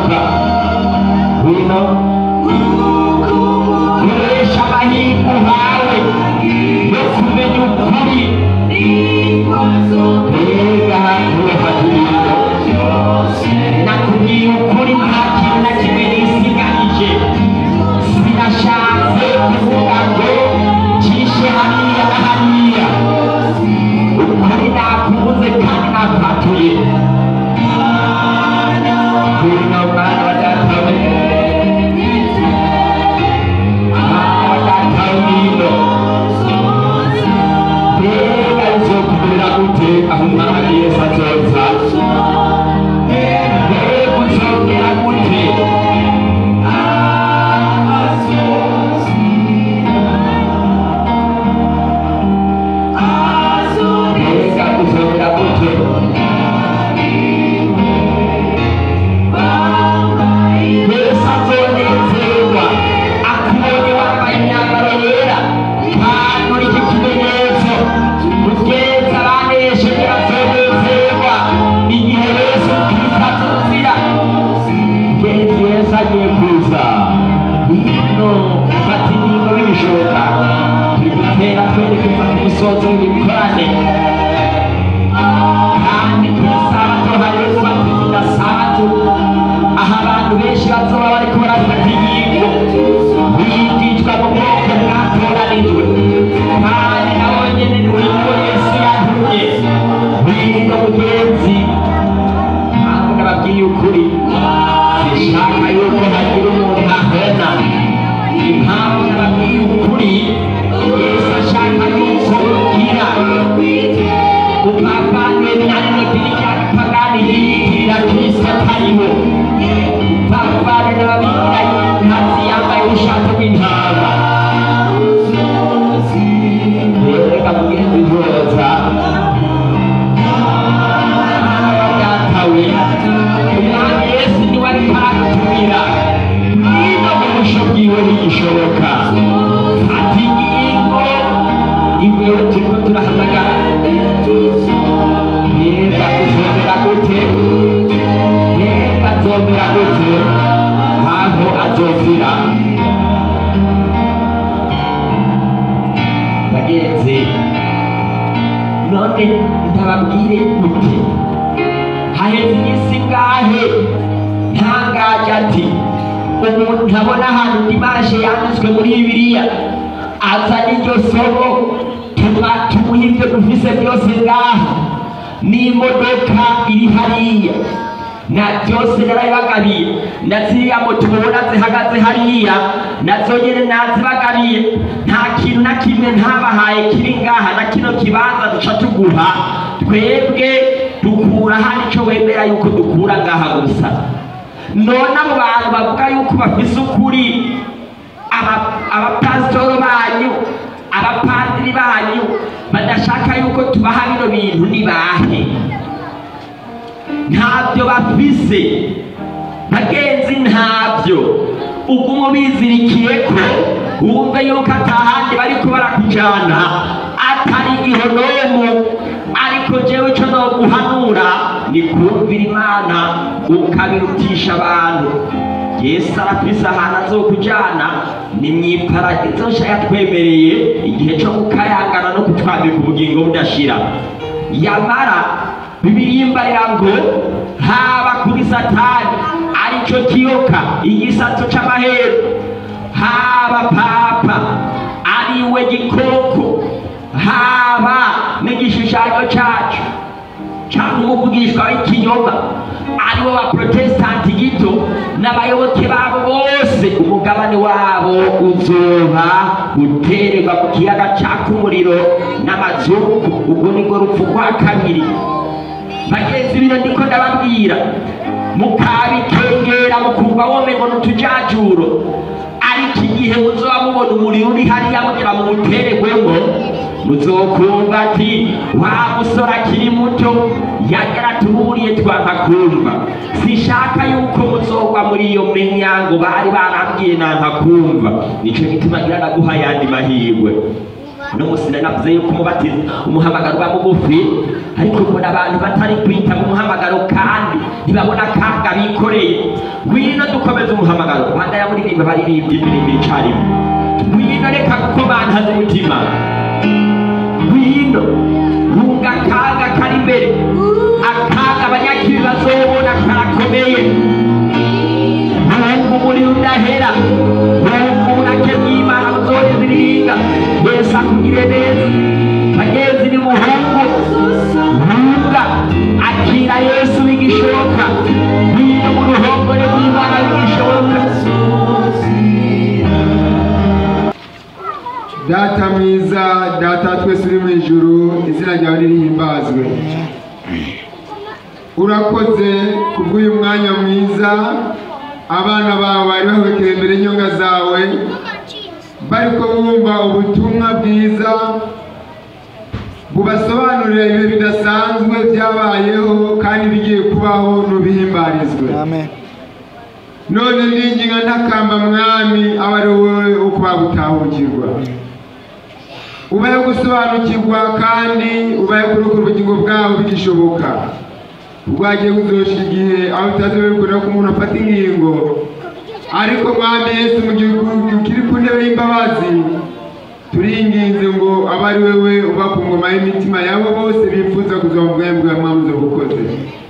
Kuresha amahirwe umwami Yesu azoza mbega uzongera gute mbega uzongera gute Yesu azonezerwa akubonye wambaye imyambaro yera kandi muri iki kimenyetso mugenzi abanesheje bazonezerwa igihe Yesu Kristo azozira mugenzi Yesu agiye kuza hino fata ingingo bibishoboka turi gutera twerekeza ku musozo w'ibikorane kandi ku isabato hariho ububatizo udasanzwe aho abantu benshi bazoba bariko barafata ingingo bigishwa mu bwoko bwatoranijwe kandi nabo nyene nibo Yesu yatumye bino mugenzi ntabwo nababwiye ukuri sinshaka yuko hagira umuntu ahona impamvu nababwiye ukuri Yesu ashaka yuko ugira upapane nano dini rya gipagani yiyitirira Kristo atariho upapane n'ababikira y'inkazi yambaye ubushato bw'intama reka mugenzi ntoza yatawe umwami Yesu niwe ariko aratumira niba mu busho bwiwe ntigishoboka fata ingingo ibuye turiko turahamagara mbega uzomera gute mbega azomera gute aho azozira bagenzi none ndababwire gute haheze iminsi ngahe ntangaje ati umuntu ntabona ahantu dimashe yanditswe muri bibiliya aza n'iryo somo tumuha ibyo dufise byose ngaha n'imodoka iri hariya na byose narabibagabiye na ziriya moto mubona zihagaze hariya nazo nyene nazibagabiye nta kintu na kimwe ntabahaye kiri ngaha na kino kibanza duca tuguha twebwe dukura hano ico wemera yuko dukura ngaha gusa none abo bantu bavuga yuko bafise ukuri abapasitoro banyu abapadiri banyu badashaka yuko tubaha bino bintu nibahe ntabyo bafise bagenzi ntabyo ugumu bizirikiyeko wumve yuko atahandi bariko barakujana atari igihonomu ariko jewe ico noguhanura ni kumvira Imana ukabirutisha abantu Yesu arafise ahantu azokujana ni mw'iparadizo nsha yatwemereye igihe co gukayangana no kutwambika ubugingo budashira yamara Bibiliya imbarira ngo haba kuri Satani arico kiyoka igisato c'amahero haba papa ariwe gikoko haba n'igishushanyo cacu cyangwa umuvugishwa w'ikinyoma aribo ba protestanti gito n'abayoboke babo bose umugabane wabo uzoba gutererwa ku kiyaga caka umuriro n'amazungu ubwo nibwo rupfu rwa kabiri bagenzi bino ndiko ndababwira mukabikengera mukumva womengo n'utujajuro ariko igihe muzoba mubona umuriro uri hariya mugira mu mutererwemo muzokumva ati wa musore akiri muto yageratuburiye twanka kumva sishaka yuko muzogwa muri iyo menyango bari barambwiye nanka kumva nico gituma ngira ndaguha yandi mahirwe no musina navuze yuko umubatiza umuhamagaro wa mugufi ariko mbona abantu batari kwita mu muhamagaro kandi ntibabona akaga bikoreye ngwino dukomeze umuhamagaro Rwanda ya muri rimba baririmbye indirimbo icarimo ngwino reka kuko bantaze umutima ngwino runga akaga kari imbere akaga abanyakibi bazobona karakomeye nubwo muri udahera nubwo unake bw'Imana muzore ziringa Yesu akugire neza bagenzi ni muhungu runga akira Yesu bigishoboka ngwino mu ruhongore rw'Imana bigishoboka Data mwiza, data twese uri mu ijuru, izina ryawe rihimbazwe. Urakoze kubw'uyu mwanya mwiza, abana bawe bari bahwekeye imbere y'inyonga zawe, bariko bumva ubutumwa bwiza bubasobanurira ibihe bidasanzwe byabayeho kandi bigiye kubaho n'ubihimbarizwe. Amen. None ndinginga ntakamba mwami aba ari wowe ukubagutahukirwa, ubaye gusobanukirwa kandi ubaye kurukura ubugingo bwawe bigishoboka. Ubwagiye kuzoshika igihe aho bitazobikora ko umuntu afata ingingo, ariko mwami Yesu mu gihugu kiri ku ntebe y'imbabazi turinginze ngo aba ari wewe uba ku ngoma y'imitima yabo bose bifuza kuzoma ubwembwe mwamuze bukoze.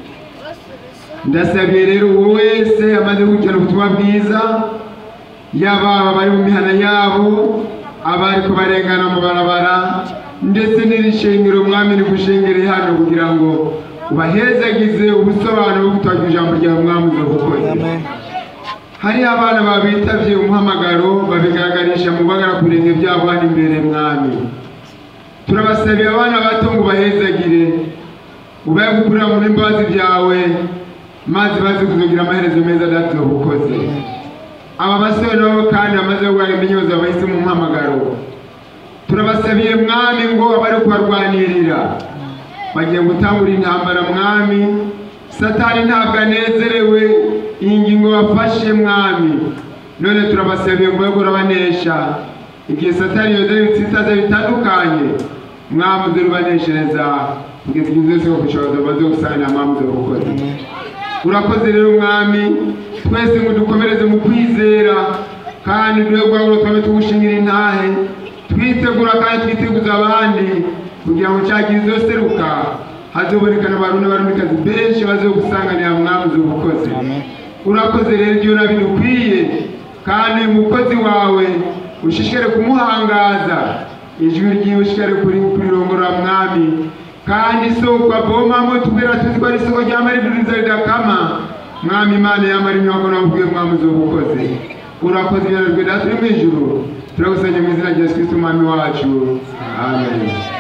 Ndasabye rero uwo wese amaze gukira ubutumwa bwiza, yaba bari mu mihana yabo, abariko barengana mu barabara, ndetse n'irishengero mwami rigushengere hano kugira ngo ubahezagize ubusobanuro bwo gutanga ijambo ryawe mwamuze bukoze. Hari abana babitavye umuhamagaro babigaragarisha mu bagara kurenge byabo hano imbere mwami. Turabasabiye abana bato ngo bahezagire, ubaye gukurira mu imbabazi byawe, maze baze kuzogira amaherezo meza data ubukoze. Aba basore nabo kandi bamaze gukora iminyozo bahise mu muhamagaro, turabasabiye mwami ngo abari kubarwanirira bagiye gutangura intambara mwami. Satani ntabwo anezerewe iyi ngingo bafashe mwami, none turabasabiye ngo bagora banesha igihe Satani yozera ibitsitaza bitandukanye mwami uzirubaneshereza kugeza igihe zose gushoboza baze gusanga mwami ubukoze. Urakoze rero mwami, twese ngo dukomereze mu kwizera kandi duhe guhagura twabe tugushingira intahe, twitegura kandi twiteguza abandi kugira ngo cyagize izoseruka hazobonekana abantu n'abarumikazi benshi bazogusanganira mwami ubukoze. Urakoze rero ibyo nabinukwiye kandi umukozi wawe ushishikare kumuhangaza, ijwi ryiwe ushishikare kurirongora mwami, kandi isoko avomamo tubwira tuzi ko ari isoko ryama riduriza ridakama mwami. Imana yamara imyaka nabubwiye mwami ubukoze. Urakoze ibyo rwe data uri mu ijuru, turagusabye mu izina rya Yesu Kristo umwami wacu. Amen.